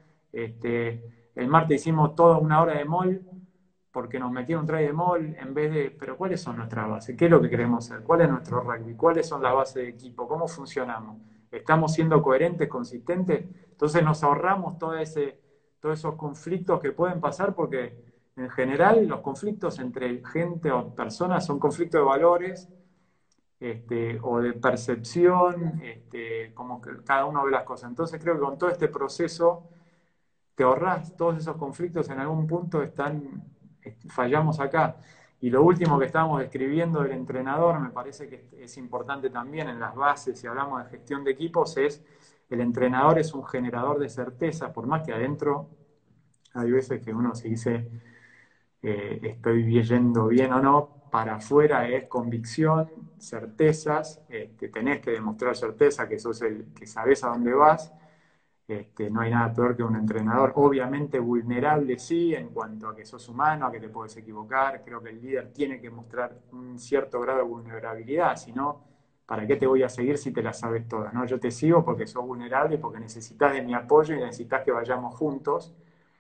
Este, el martes hicimos toda una hora de mall porque nos metieron un try de mall en vez de, pero ¿cuáles son nuestras bases? ¿Qué es lo que queremos hacer? ¿Cuál es nuestro rugby? ¿Cuáles son las bases de equipo? ¿Cómo funcionamos? ¿Estamos siendo coherentes, consistentes? Entonces nos ahorramos todo ese, todos esos conflictos que pueden pasar porque en general los conflictos entre gente o personas son conflictos de valores este, o de percepción, este, como que cada uno ve las cosas. Entonces creo que con todo este proceso te ahorrás todos esos conflictos, en algún punto están, fallamos acá. Y lo último que estábamos describiendo del entrenador, me parece que es importante también en las bases, si hablamos de gestión de equipos, es el entrenador es un generador de certeza, por más que adentro hay veces que uno se dice eh, estoy yendo bien o no, para afuera es convicción, certezas, este, tenés que demostrar certeza que sos el que sabés a dónde vas. Este, no hay nada peor que un entrenador, obviamente vulnerable sí, en cuanto a que sos humano, a que te puedes equivocar. Creo que el líder tiene que mostrar un cierto grado de vulnerabilidad, si no, ¿para qué te voy a seguir si te la sabes todas? ¿No? Yo te sigo porque sos vulnerable, porque necesitas de mi apoyo y necesitas que vayamos juntos.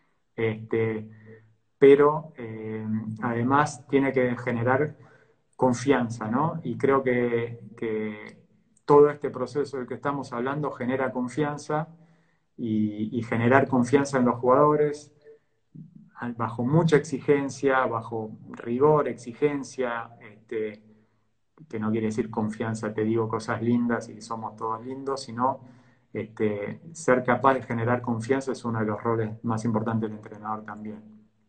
Este, pero eh, además tiene que generar confianza, ¿no? Y creo que, que todo este proceso del que estamos hablando genera confianza y, y generar confianza en los jugadores bajo mucha exigencia, bajo rigor, exigencia, este, que no quiere decir confianza, te digo cosas lindas y somos todos lindos, sino este, ser capaz de generar confianza es uno de los roles más importantes del entrenador también.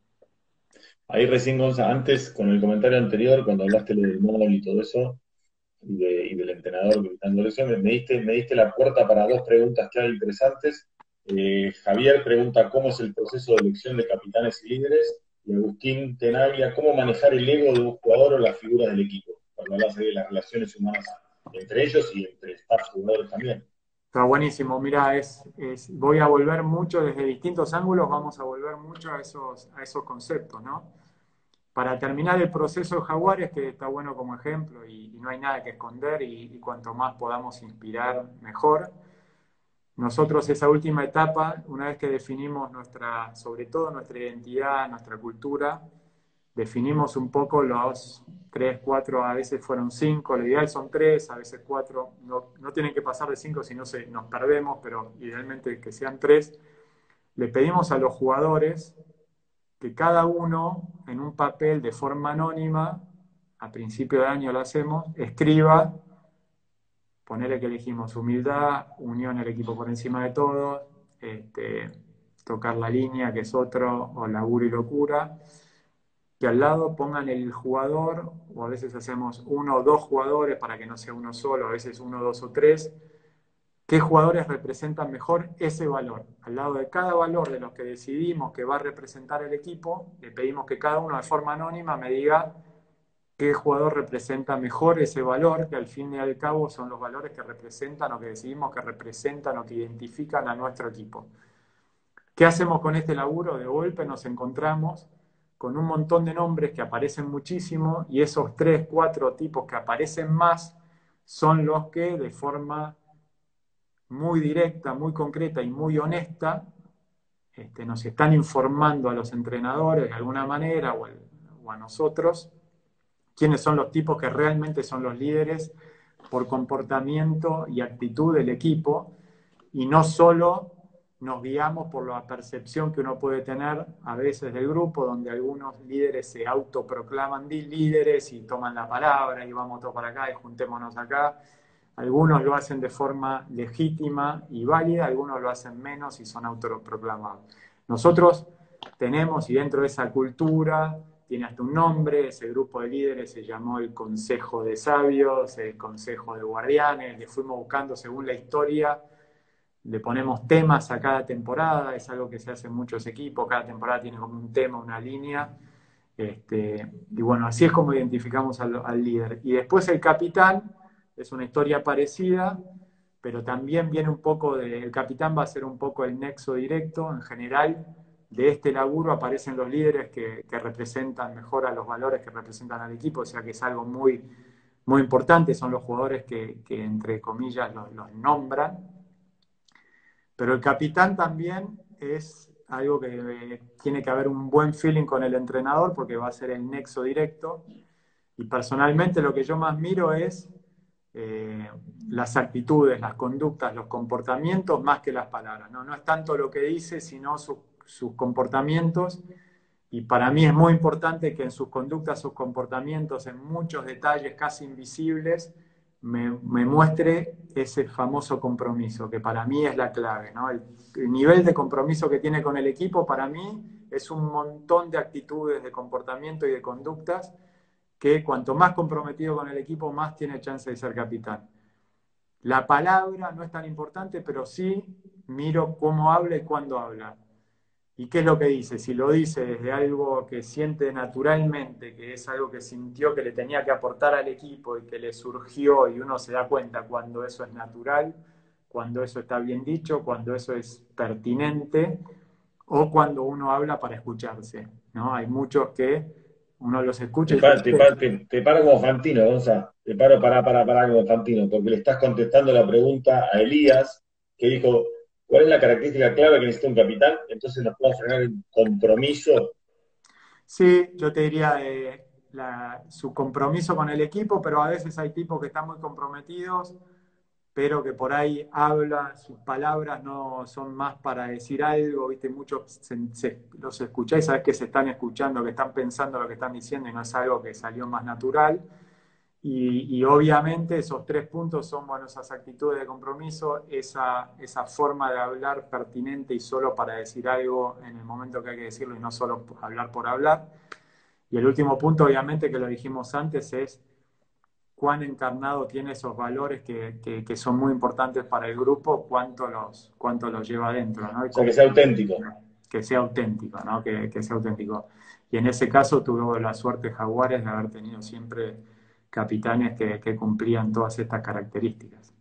Ahí recién, Gonza, antes, con el comentario anterior, cuando hablaste del móvil y todo eso, y, de, y del entrenador gritando eso, me, me, diste, me diste la puerta para dos preguntas clave interesantes. Eh, Javier pregunta cómo es el proceso de elección de capitanes y líderes, y Agustín Tenaglia, cómo manejar el ego de un jugador o las figuras del equipo, cuando hablas de las relaciones humanas entre ellos y entre staff jugadores también. Está buenísimo, mira, es, es, voy a volver mucho desde distintos ángulos, vamos a volver mucho a esos, a esos conceptos, ¿no? Para terminar el proceso de Jaguares, que está bueno como ejemplo y, y no hay nada que esconder y, y cuanto más podamos inspirar, mejor. Nosotros esa última etapa, una vez que definimos nuestra, sobre todo nuestra identidad, nuestra cultura, definimos un poco los tres, cuatro, a veces fueron cinco, lo ideal son tres, a veces cuatro, no, no tienen que pasar de cinco si no se, nos perdemos, pero idealmente que sean tres. Le pedimos a los jugadores que cada uno en un papel de forma anónima, a principio de año lo hacemos, escriba, ponerle que elegimos humildad, unión al equipo por encima de todo, este, tocar la línea, que es otro, o laburo y locura, que al lado pongan el jugador, o a veces hacemos uno o dos jugadores para que no sea uno solo, a veces uno, dos o tres, qué jugadores representan mejor ese valor. Al lado de cada valor de los que decidimos que va a representar el equipo, le pedimos que cada uno de forma anónima me diga qué jugador representa mejor ese valor, que al fin y al cabo son los valores que representan o que decidimos que representan o que identifican a nuestro equipo. ¿Qué hacemos con este laburo? De golpe nos encontramos con un montón de nombres que aparecen muchísimo y esos tres, cuatro tipos que aparecen más son los que de forma muy directa, muy concreta y muy honesta este, nos están informando a los entrenadores de alguna manera o, el, o a nosotros quiénes son los tipos que realmente son los líderes por comportamiento y actitud del equipo y no solo nos guiamos por la percepción que uno puede tener a veces del grupo, donde algunos líderes se autoproclaman líderes y toman la palabra y vamos todos para acá y juntémonos acá. Algunos lo hacen de forma legítima y válida, algunos lo hacen menos y son autoproclamados. Nosotros tenemos, y dentro de esa cultura, tiene hasta un nombre, ese grupo de líderes se llamó el Consejo de Sabios, el Consejo de Guardianes, le fuimos buscando según la historia, le ponemos temas a cada temporada, es algo que se hace en muchos equipos, cada temporada tiene como un tema, una línea, este, y bueno, así es como identificamos al, al líder. Y después el capitán, es una historia parecida, pero también viene un poco de, el capitán va a ser un poco el nexo directo, en general, de este laburo aparecen los líderes que, que representan mejor a los valores que representan al equipo, o sea que es algo muy, muy importante, son los jugadores que, que entre comillas, los, los nombran. Pero el capitán también es algo que eh, tiene que haber un buen feeling con el entrenador porque va a ser el nexo directo. Y personalmente lo que yo más miro es eh, las actitudes, las conductas, los comportamientos más que las palabras. No, no es tanto lo que dice, sino su, sus comportamientos. Y para mí es muy importante que en sus conductas, sus comportamientos, en muchos detalles casi invisibles, me, me muestre ese famoso compromiso, que para mí es la clave, ¿no? El, el nivel de compromiso que tiene con el equipo, para mí, es un montón de actitudes, de comportamiento y de conductas que cuanto más comprometido con el equipo, más tiene chance de ser capitán. La palabra no es tan importante, pero sí miro cómo habla y cuándo habla. ¿Y qué es lo que dice? Si lo dice desde algo que siente naturalmente, que es algo que sintió que le tenía que aportar al equipo y que le surgió y uno se da cuenta cuando eso es natural, cuando eso está bien dicho, cuando eso es pertinente o cuando uno habla para escucharse, ¿no? Hay muchos que uno los escucha Te, y pa- te, dice, pa- te- te paro como Fantino, Gonza. Te paro para, para, para como Fantino, porque le estás contestando la pregunta a Elías, que dijo, ¿cuál es la característica clave que necesita un capitán? Entonces nos podemos frenar el compromiso. sí, yo te diría eh, la- su compromiso con el equipo, pero a veces hay tipos que están muy comprometidos, pero que por ahí habla, sus palabras no son más para decir algo, ¿viste? Muchos se, se- los escucháis, sabés que se están escuchando, que están pensando lo que están diciendo y no es algo que salió más natural. Y, y obviamente esos tres puntos son, bueno, esas actitudes de compromiso, esa, esa forma de hablar pertinente y solo para decir algo en el momento que hay que decirlo y no solo hablar por hablar. Y el último punto, obviamente, que lo dijimos antes, es cuán encarnado tiene esos valores que, que, que son muy importantes para el grupo, cuánto los, cuánto los lleva adentro, ¿no? Y O sea, que cómo, sea auténtico. que sea auténtico, ¿no? Que, que sea auténtico. Y en ese caso tuve la suerte Jaguares de haber tenido siempre capitanes que, que cumplían todas estas características.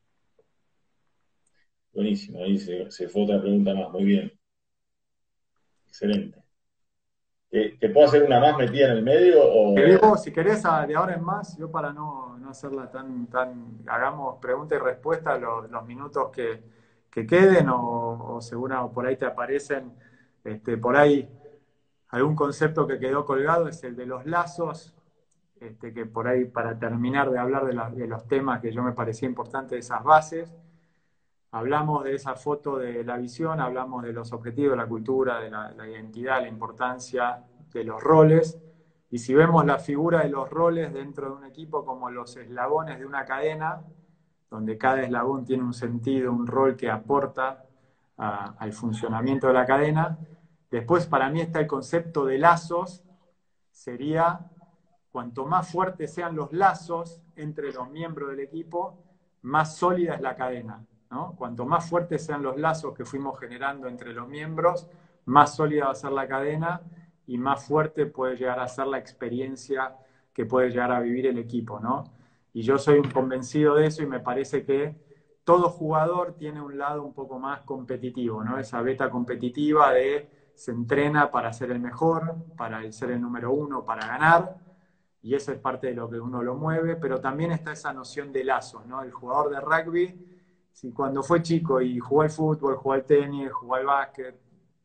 Buenísimo, ahí se, se fue otra pregunta más. Muy bien, excelente. ¿Te, te puedo hacer una más metida en el medio? Te O... digo, si querés, a- de ahora en más, yo para no, no hacerla tan, tan, hagamos pregunta y respuesta los, los minutos que, que queden o, o segura, o por ahí te aparecen, este, por ahí algún concepto que quedó colgado es el de los lazos, este, que por ahí para terminar de hablar de, la- de los temas que yo me parecía importante, de esas bases, hablamos de esa foto de la visión, hablamos de los objetivos, de la cultura, de la, la identidad, la importancia de los roles. Y si vemos la figura de los roles dentro de un equipo como los eslabones de una cadena, donde cada eslabón tiene un sentido, un rol que aporta a, al funcionamiento de la cadena, después para mí está el concepto de lazos, sería cuanto más fuertes sean los lazos entre los miembros del equipo, más sólida es la cadena, ¿no? Cuanto más fuertes sean los lazos que fuimos generando entre los miembros, más sólida va a ser la cadena y más fuerte puede llegar a ser la experiencia que puede llegar a vivir el equipo, ¿no? Y yo soy un convencido de eso y me parece que todo jugador tiene un lado un poco más competitivo, ¿no? Esa beta competitiva de se entrena para ser el mejor, para ser el número uno, para ganar, y eso es parte de lo que uno lo mueve, pero también está esa noción de lazos, ¿no? El jugador de rugby, si cuando fue chico y jugó al fútbol, jugó al tenis, jugó al básquet,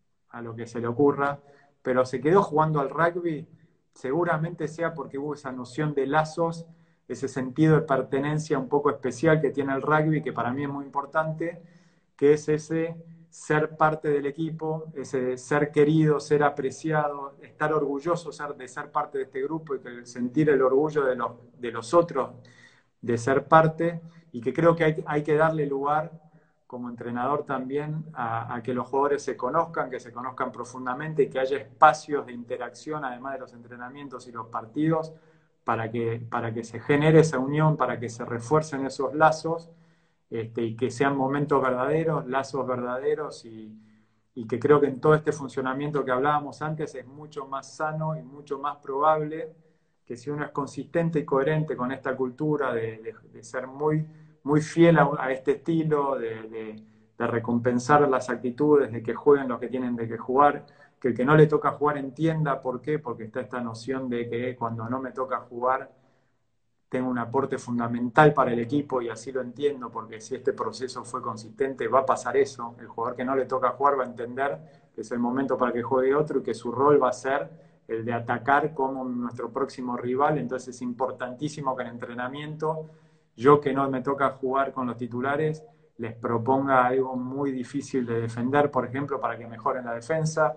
a lo que se le ocurra, pero se quedó jugando al rugby, seguramente sea porque hubo esa noción de lazos, ese sentido de pertenencia un poco especial que tiene el rugby, que para mí es muy importante, que es ese ser parte del equipo, ese ser querido, ser apreciado, estar orgulloso de ser parte de este grupo y sentir el orgullo de los, de los otros de ser parte, y que creo que hay, hay que darle lugar como entrenador también a, a que los jugadores se conozcan, que se conozcan profundamente y que haya espacios de interacción, además de los entrenamientos y los partidos, para que, para que se genere esa unión, para que se refuercen esos lazos, este, y que sean momentos verdaderos, lazos verdaderos, y, y que creo que en todo este funcionamiento que hablábamos antes es mucho más sano y mucho más probable que si uno es consistente y coherente con esta cultura de, de, de ser muy, muy fiel a, a este estilo, de, de, de recompensar las actitudes, de que jueguen los que tienen de que jugar, que el que no le toca jugar entienda por qué, porque está esta noción de que cuando no me toca jugar tengo un aporte fundamental para el equipo, y así lo entiendo, porque si este proceso fue consistente va a pasar eso. El jugador que no le toca jugar va a entender que es el momento para que juegue otro y que su rol va a ser el de atacar como nuestro próximo rival. Entonces es importantísimo que en entrenamiento, yo que no me toca jugar con los titulares, les proponga algo muy difícil de defender, por ejemplo, para que mejoren la defensa.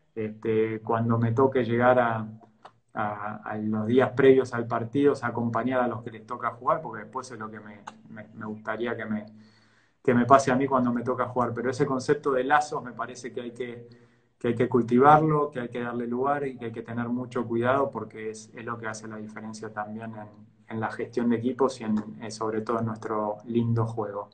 Este, cuando me toque llegar a, a, a los días previos al partido, acompañar a los que les toca jugar, porque después es lo que me, me, me gustaría que me, que me pase a mí cuando me toca jugar. Pero ese concepto de lazos me parece que hay que, que hay que cultivarlo, que hay que darle lugar y que hay que tener mucho cuidado, porque es, es lo que hace la diferencia también en, en la gestión de equipos y en, en, sobre todo en nuestro lindo juego.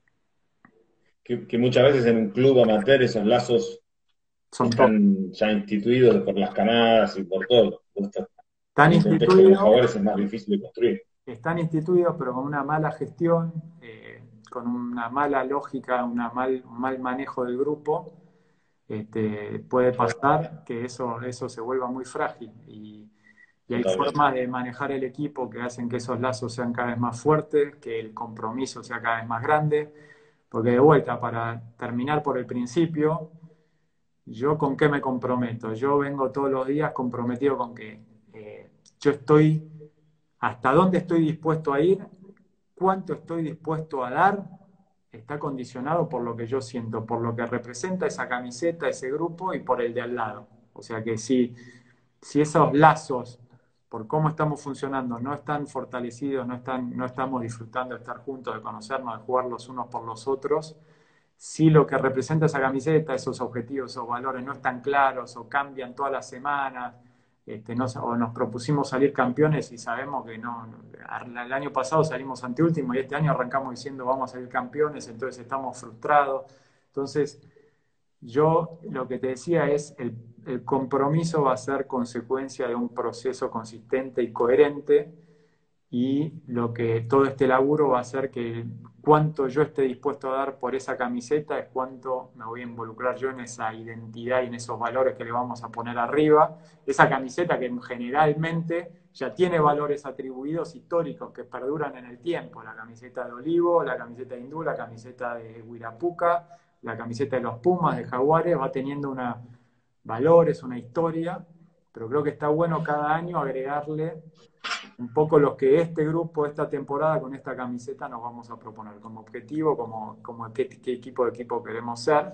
Que, que muchas veces en un club amateur esos lazos Son están ya instituidos por las canadas y por todo. Están en un contexto como instituidos, jugadores es más difícil de construir. Están instituidos, pero con una mala gestión, eh, con una mala lógica, una mal, un mal manejo del grupo, este, puede pasar que eso, eso se vuelva muy frágil. Y, y hay Totalmente. formas de manejar el equipo que hacen que esos lazos sean cada vez más fuertes, que el compromiso sea cada vez más grande. Porque de vuelta, para terminar por el principio, ¿yo con qué me comprometo? Yo vengo todos los días comprometido con que eh, yo estoy, hasta dónde estoy dispuesto a ir, cuánto estoy dispuesto a dar, está condicionado por lo que yo siento, por lo que representa esa camiseta, ese grupo, y por el de al lado. O sea que si, si esos lazos, por cómo estamos funcionando, no están fortalecidos, no, están, no estamos disfrutando de estar juntos, de conocernos, de jugar los unos por los otros, si lo que representa esa camiseta, esos objetivos, esos valores no están claros o cambian todas las semanas, este, no, o nos propusimos salir campeones y sabemos que no, el año pasado salimos anteúltimo y este año arrancamos diciendo vamos a salir campeones, entonces estamos frustrados. Entonces, yo lo que te decía es, el, el compromiso va a ser consecuencia de un proceso consistente y coherente, y lo que todo este laburo va a hacer que cuánto yo esté dispuesto a dar por esa camiseta es cuánto me voy a involucrar yo en esa identidad y en esos valores que le vamos a poner arriba. Esa camiseta que generalmente ya tiene valores atribuidos históricos que perduran en el tiempo. La camiseta de Olivo, la camiseta de Hindú, la camiseta de Huirapuca, la camiseta de los Pumas, de Jaguares, va teniendo una, valores, una historia, pero creo que está bueno cada año agregarle un poco lo que este grupo, esta temporada, con esta camiseta nos vamos a proponer como objetivo, como, como qué, qué equipo de equipo queremos ser.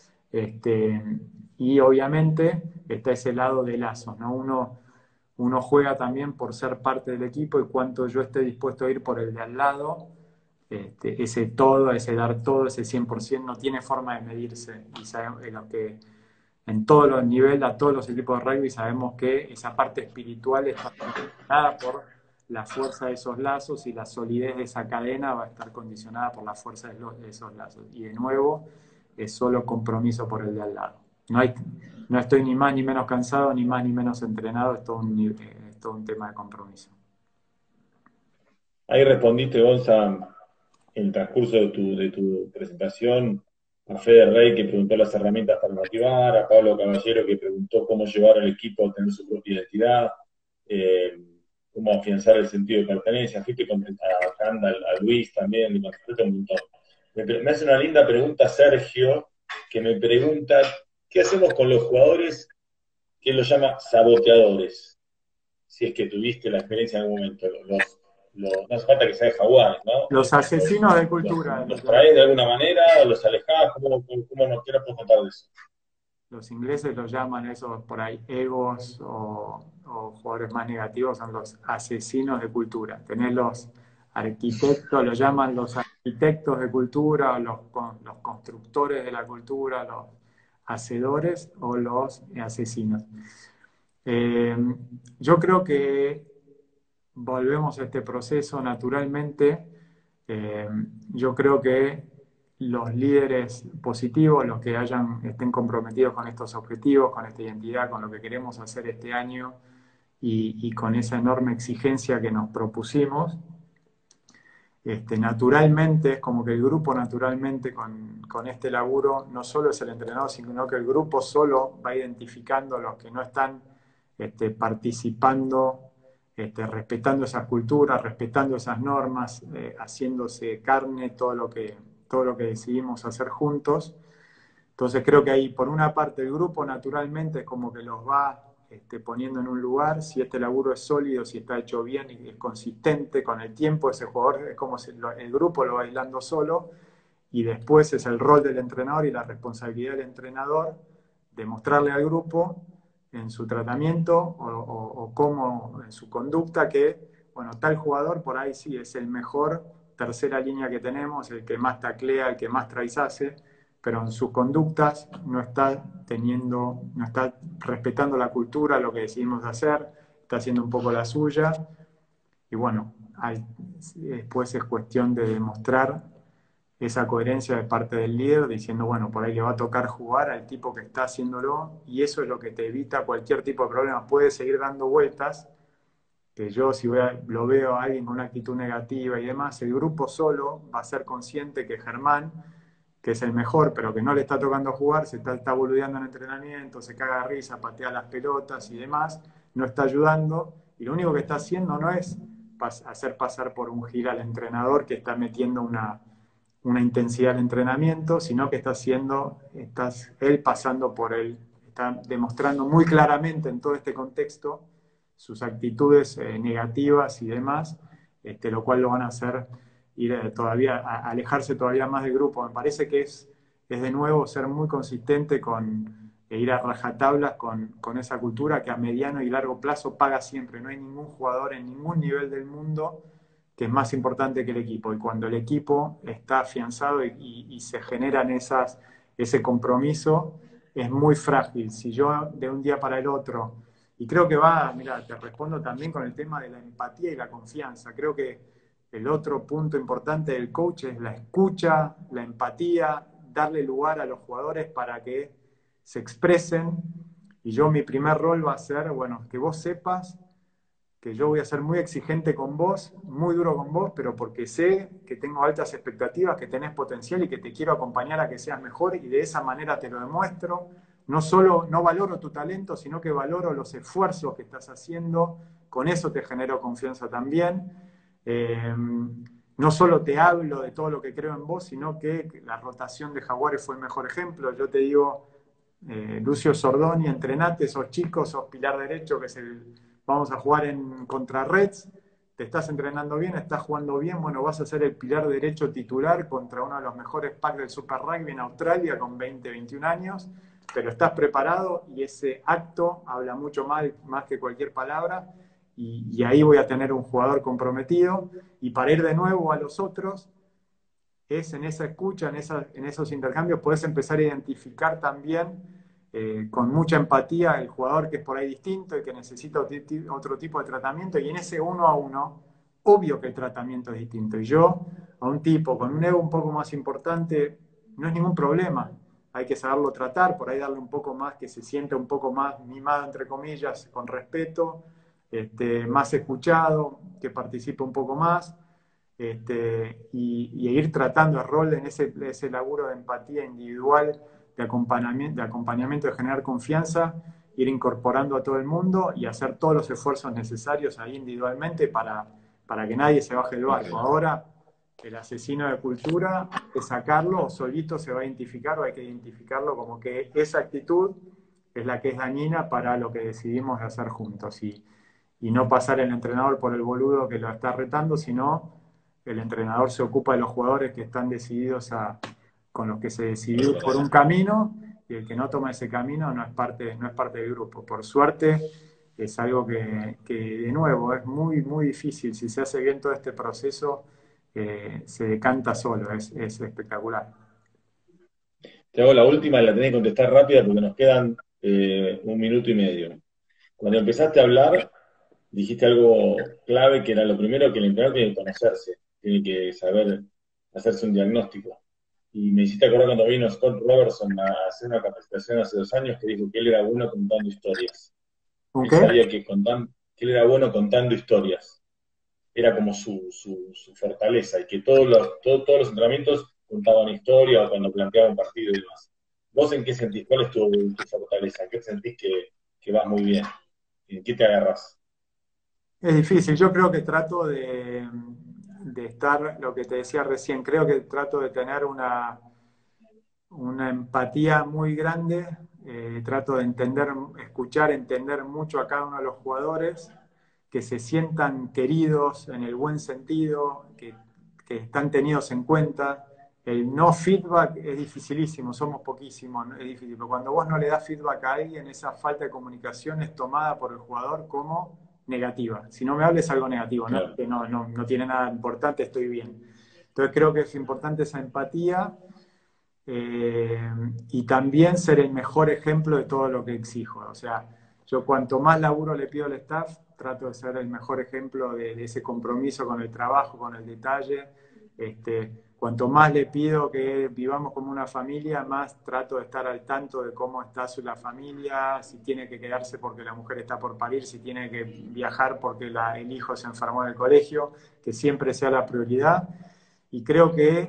Este, y obviamente está ese lado de lazos, ¿no? Uno, uno juega también por ser parte del equipo y cuánto yo esté dispuesto a ir por el de al lado. Este, ese todo, ese dar todo, ese cien por ciento no tiene forma de medirse. Y sabemos que en todos los niveles, a todos los equipos de rugby, sabemos que esa parte espiritual está condicionada por la fuerza de esos lazos, y la solidez de esa cadena va a estar condicionada por la fuerza de, los, de esos lazos. Y de nuevo, es solo compromiso por el de al lado. No, hay, no estoy ni más ni menos cansado, ni más ni menos entrenado, es todo un, es todo un tema de compromiso. Ahí respondiste, Gonza, en el transcurso de tu, de tu presentación a Fede Rey, que preguntó las herramientas para motivar, a Pablo Caballero, que preguntó cómo llevar al equipo a tener su propia identidad, eh, cómo afianzar el sentido de pertenencia. Fuiste con a Randall, a Luis también, le contestaste un montón. Me, me hace una linda pregunta Sergio, que me pregunta, ¿qué hacemos con los jugadores que él los llama saboteadores? Si es que tuviste la experiencia en algún momento, los, los, no hace falta que sea de Jaguares, ¿no? Los asesinos de Los, cultura. los traes de alguna manera, o los alejás, ¿cómo, cómo, cómo nos quieras contar de eso? Los ingleses los llaman esos por ahí egos o, o jugadores más negativos, son los asesinos de cultura. Tenés los arquitectos, los llaman los arquitectos de cultura, los, los constructores de la cultura, los hacedores o los asesinos. Eh, yo creo que volvemos a este proceso naturalmente. Eh, yo creo que los líderes positivos, los que hayan, estén comprometidos con estos objetivos, con esta identidad, con lo que queremos hacer este año y, y con esa enorme exigencia que nos propusimos, este, naturalmente, es como que el grupo naturalmente con, con este laburo no solo es el entrenador, sino que el grupo solo va identificando a los que no están este, participando, este, respetando esas culturas, respetando esas normas, eh, haciéndose carne todo lo que, todo lo que decidimos hacer juntos. Entonces creo que ahí, por una parte, el grupo naturalmente es como que los va este, poniendo en un lugar. Si este laburo es sólido, si está hecho bien y es consistente con el tiempo, ese jugador es como si lo, el grupo lo va aislando solo, y después es el rol del entrenador y la responsabilidad del entrenador de mostrarle al grupo en su tratamiento o, o, o cómo en su conducta que, bueno, tal jugador por ahí sí es el mejor tercera línea que tenemos, el que más taclea, el que más tries hace, pero en sus conductas no está teniendo, no está respetando la cultura, lo que decidimos hacer, está haciendo un poco la suya, y bueno, hay, después es cuestión de demostrar esa coherencia de parte del líder, diciendo, bueno, por ahí le va a tocar jugar al tipo que está haciéndolo, y eso es lo que te evita cualquier tipo de problema. Puede seguir dando vueltas, que yo si voy a, lo veo a alguien con una actitud negativa y demás, el grupo solo va a ser consciente que Germán, que es el mejor, pero que no le está tocando jugar, se está, está boludeando en entrenamiento, se caga de risa, patea las pelotas y demás, no está ayudando, y lo único que está haciendo no es pas hacer pasar por un gil al entrenador que está metiendo una, una intensidad al entrenamiento, sino que está haciendo, está él pasando por él, está demostrando muy claramente en todo este contexto sus actitudes eh, negativas y demás, este, lo cual lo van a hacer ir eh, todavía, a, alejarse todavía más del grupo. Me parece que es, es de nuevo ser muy consistente con e ir a rajatablas con, con esa cultura que a mediano y largo plazo paga siempre. No hay ningún jugador en ningún nivel del mundo que es más importante que el equipo. Y cuando el equipo está afianzado y, y, y se generan esas, ese compromiso, es muy frágil. Si yo de un día para el otro, y creo que va, mira, te respondo también con el tema de la empatía y la confianza. Creo que el otro punto importante del coach es la escucha, la empatía, darle lugar a los jugadores para que se expresen. Y yo mi primer rol va a ser, bueno, que vos sepas que yo voy a ser muy exigente con vos, muy duro con vos, pero porque sé que tengo altas expectativas, que tenés potencial y que te quiero acompañar a que seas mejor, y de esa manera te lo demuestro. No solo no valoro tu talento, sino que valoro los esfuerzos que estás haciendo, con eso te genero confianza también. Eh, no solo te hablo de todo lo que creo en vos, sino que la rotación de Jaguares fue el mejor ejemplo. Yo te digo, eh, Lucio Sordoni, entrenate, sos chico, sos pilar derecho, que es el, vamos a jugar en contra Reds, te estás entrenando bien, estás jugando bien, bueno, vas a ser el pilar derecho titular contra uno de los mejores packs del Super Rugby en Australia con veinte, veintiún años, pero estás preparado y ese acto habla mucho más, más que cualquier palabra, y, y ahí voy a tener un jugador comprometido. Y para ir de nuevo a los otros, es en esa escucha, en, esa, en esos intercambios, puedes empezar a identificar también eh, con mucha empatía el jugador que es por ahí distinto y que necesita otro tipo de tratamiento, y en ese uno a uno, obvio que el tratamiento es distinto. Y yo, a un tipo con un ego un poco más importante, no es ningún problema. Hay que saberlo tratar, por ahí darle un poco más, que se sienta un poco más mimado, entre comillas, con respeto, este, más escuchado, que participe un poco más. este, y, y ir tratando el rol en ese, ese laburo de empatía individual, de acompañamiento, de acompañamiento, de generar confianza, ir incorporando a todo el mundo y hacer todos los esfuerzos necesarios ahí individualmente para, para que nadie se baje del barco. Ahora, el asesino de cultura, es sacarlo, o solito se va a identificar, o hay que identificarlo como que esa actitud es la que es dañina para lo que decidimos de hacer juntos. Y, y no pasar el entrenador por el boludo que lo está retando, sino el entrenador se ocupa de los jugadores que están decididos a, con los que se decidió por un camino, y el que no toma ese camino no es parte, no es parte del grupo. Por suerte, es algo que, que de nuevo es muy, muy difícil. Si se hace bien todo este proceso, eh, se decanta solo, es, es espectacular. Te hago la última y la tenés que contestar rápida porque nos quedan eh, un minuto y medio. Cuando empezaste a hablar, dijiste algo clave, que era lo primero, que el entrenador tiene que conocerse, tiene que saber hacerse un diagnóstico. Y me hiciste acordar cuando vino Scott Robertson a hacer una capacitación hace dos años, que dijo que él era bueno contando historias. ¿Un Él qué? sabía que, contan, que él era bueno contando historias. Era como su, su, su fortaleza, y que todos los, todo, todos los entrenamientos contaban historia o cuando planteaban un partido y demás. ¿Vos en qué sentís? ¿Cuál es tu, tu fortaleza? ¿En qué sentís que, que vas muy bien? ¿En qué te agarrás? Es difícil, yo creo que trato de, de estar, lo que te decía recién, creo que trato de tener una, una empatía muy grande, eh, trato de entender, escuchar, entender mucho a cada uno de los jugadores, que se sientan queridos en el buen sentido, que, que están tenidos en cuenta. El no feedback es dificilísimo, somos poquísimos, es difícil, pero cuando vos no le das feedback a alguien, esa falta de comunicación es tomada por el jugador como negativa. Si no me hables algo negativo, no, Claro. que no, no, no tiene nada importante, estoy bien. Entonces creo que es importante esa empatía, eh, y también ser el mejor ejemplo de todo lo que exijo. O sea, yo cuanto más laburo le pido al staff, trato de ser el mejor ejemplo de, de ese compromiso con el trabajo, con el detalle. Este, cuanto más le pido que vivamos como una familia, más trato de estar al tanto de cómo está su, la familia, si tiene que quedarse porque la mujer está por parir, si tiene que viajar porque la, el hijo se enfermó en el colegio, que siempre sea la prioridad. Y creo que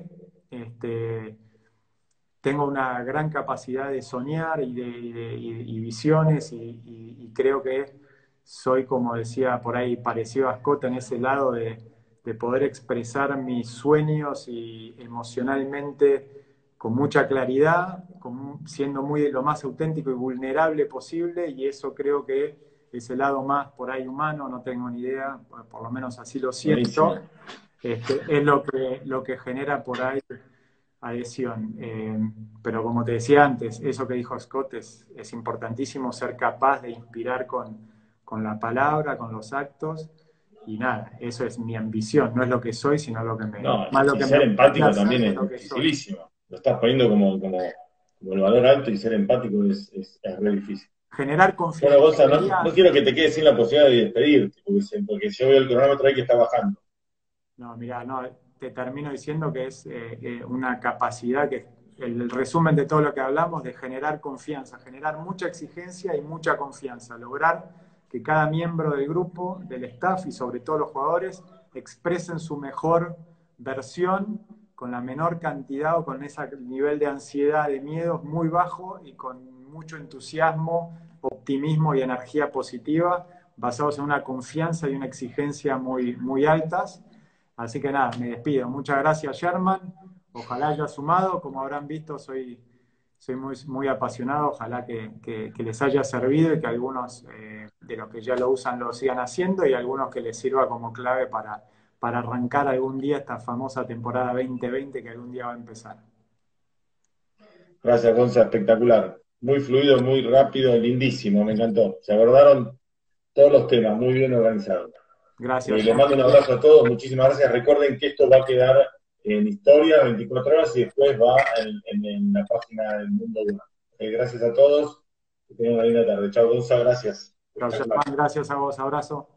este, tengo una gran capacidad de soñar y, de, y, de, y visiones, y, y, y, creo que soy, como decía por ahí, parecido a Scott en ese lado de, de poder expresar mis sueños y emocionalmente con mucha claridad, con, siendo muy lo más auténtico y vulnerable posible, y eso creo que ese lado más por ahí humano, no tengo ni idea, por lo menos así lo siento, Buenísimo. este, es lo que, lo que genera por ahí adhesión. Eh, pero como te decía antes, eso que dijo Scott es, es importantísimo, ser capaz de inspirar con, con la palabra, con los actos, y nada, eso es mi ambición, no es lo que soy, sino lo que me, No, más lo y que me ser gustaría empático hacer también de es lo que soy. dificilísimo. Lo estás poniendo como, como, como el valor alto, y ser empático es, es, es re difícil. Generar Bueno, confianza. Gonza, no, Sería, no quiero que te quedes sin la posibilidad de despedirte, porque, se- porque yo veo el cronómetro ahí que está bajando. no, mira, no, te termino diciendo que es eh, eh, una capacidad que el, el resumen de todo lo que hablamos, de generar confianza, generar mucha exigencia y mucha confianza, lograr que cada miembro del grupo, del staff y sobre todo los jugadores expresen su mejor versión con la menor cantidad o con ese nivel de ansiedad, de miedos muy bajo y con mucho entusiasmo, optimismo y energía positiva, basados en una confianza y una exigencia muy, muy altas. Así que nada, me despido. Muchas gracias, Sherman. Ojalá haya sumado. Como habrán visto, soy, soy muy, muy apasionado. Ojalá que, que, que les haya servido y que algunos eh, de los que ya lo usan lo sigan haciendo, y algunos que les sirva como clave para, para arrancar algún día esta famosa temporada veinte veinte que algún día va a empezar. Gracias, Gonza, espectacular. Muy fluido, muy rápido, lindísimo, me encantó. Se abordaron todos los temas, muy bien organizados. Gracias, Eh, les mando Sherman. un abrazo a todos, muchísimas gracias. Recuerden que esto va a quedar en historia veinticuatro horas y después va en, en, en la página del Mundo Uno. Eh, gracias a todos, que tengan una linda tarde. Chao, Gonza, gracias. Chao, Espectacular. Sherman. Gracias a vos. Abrazo.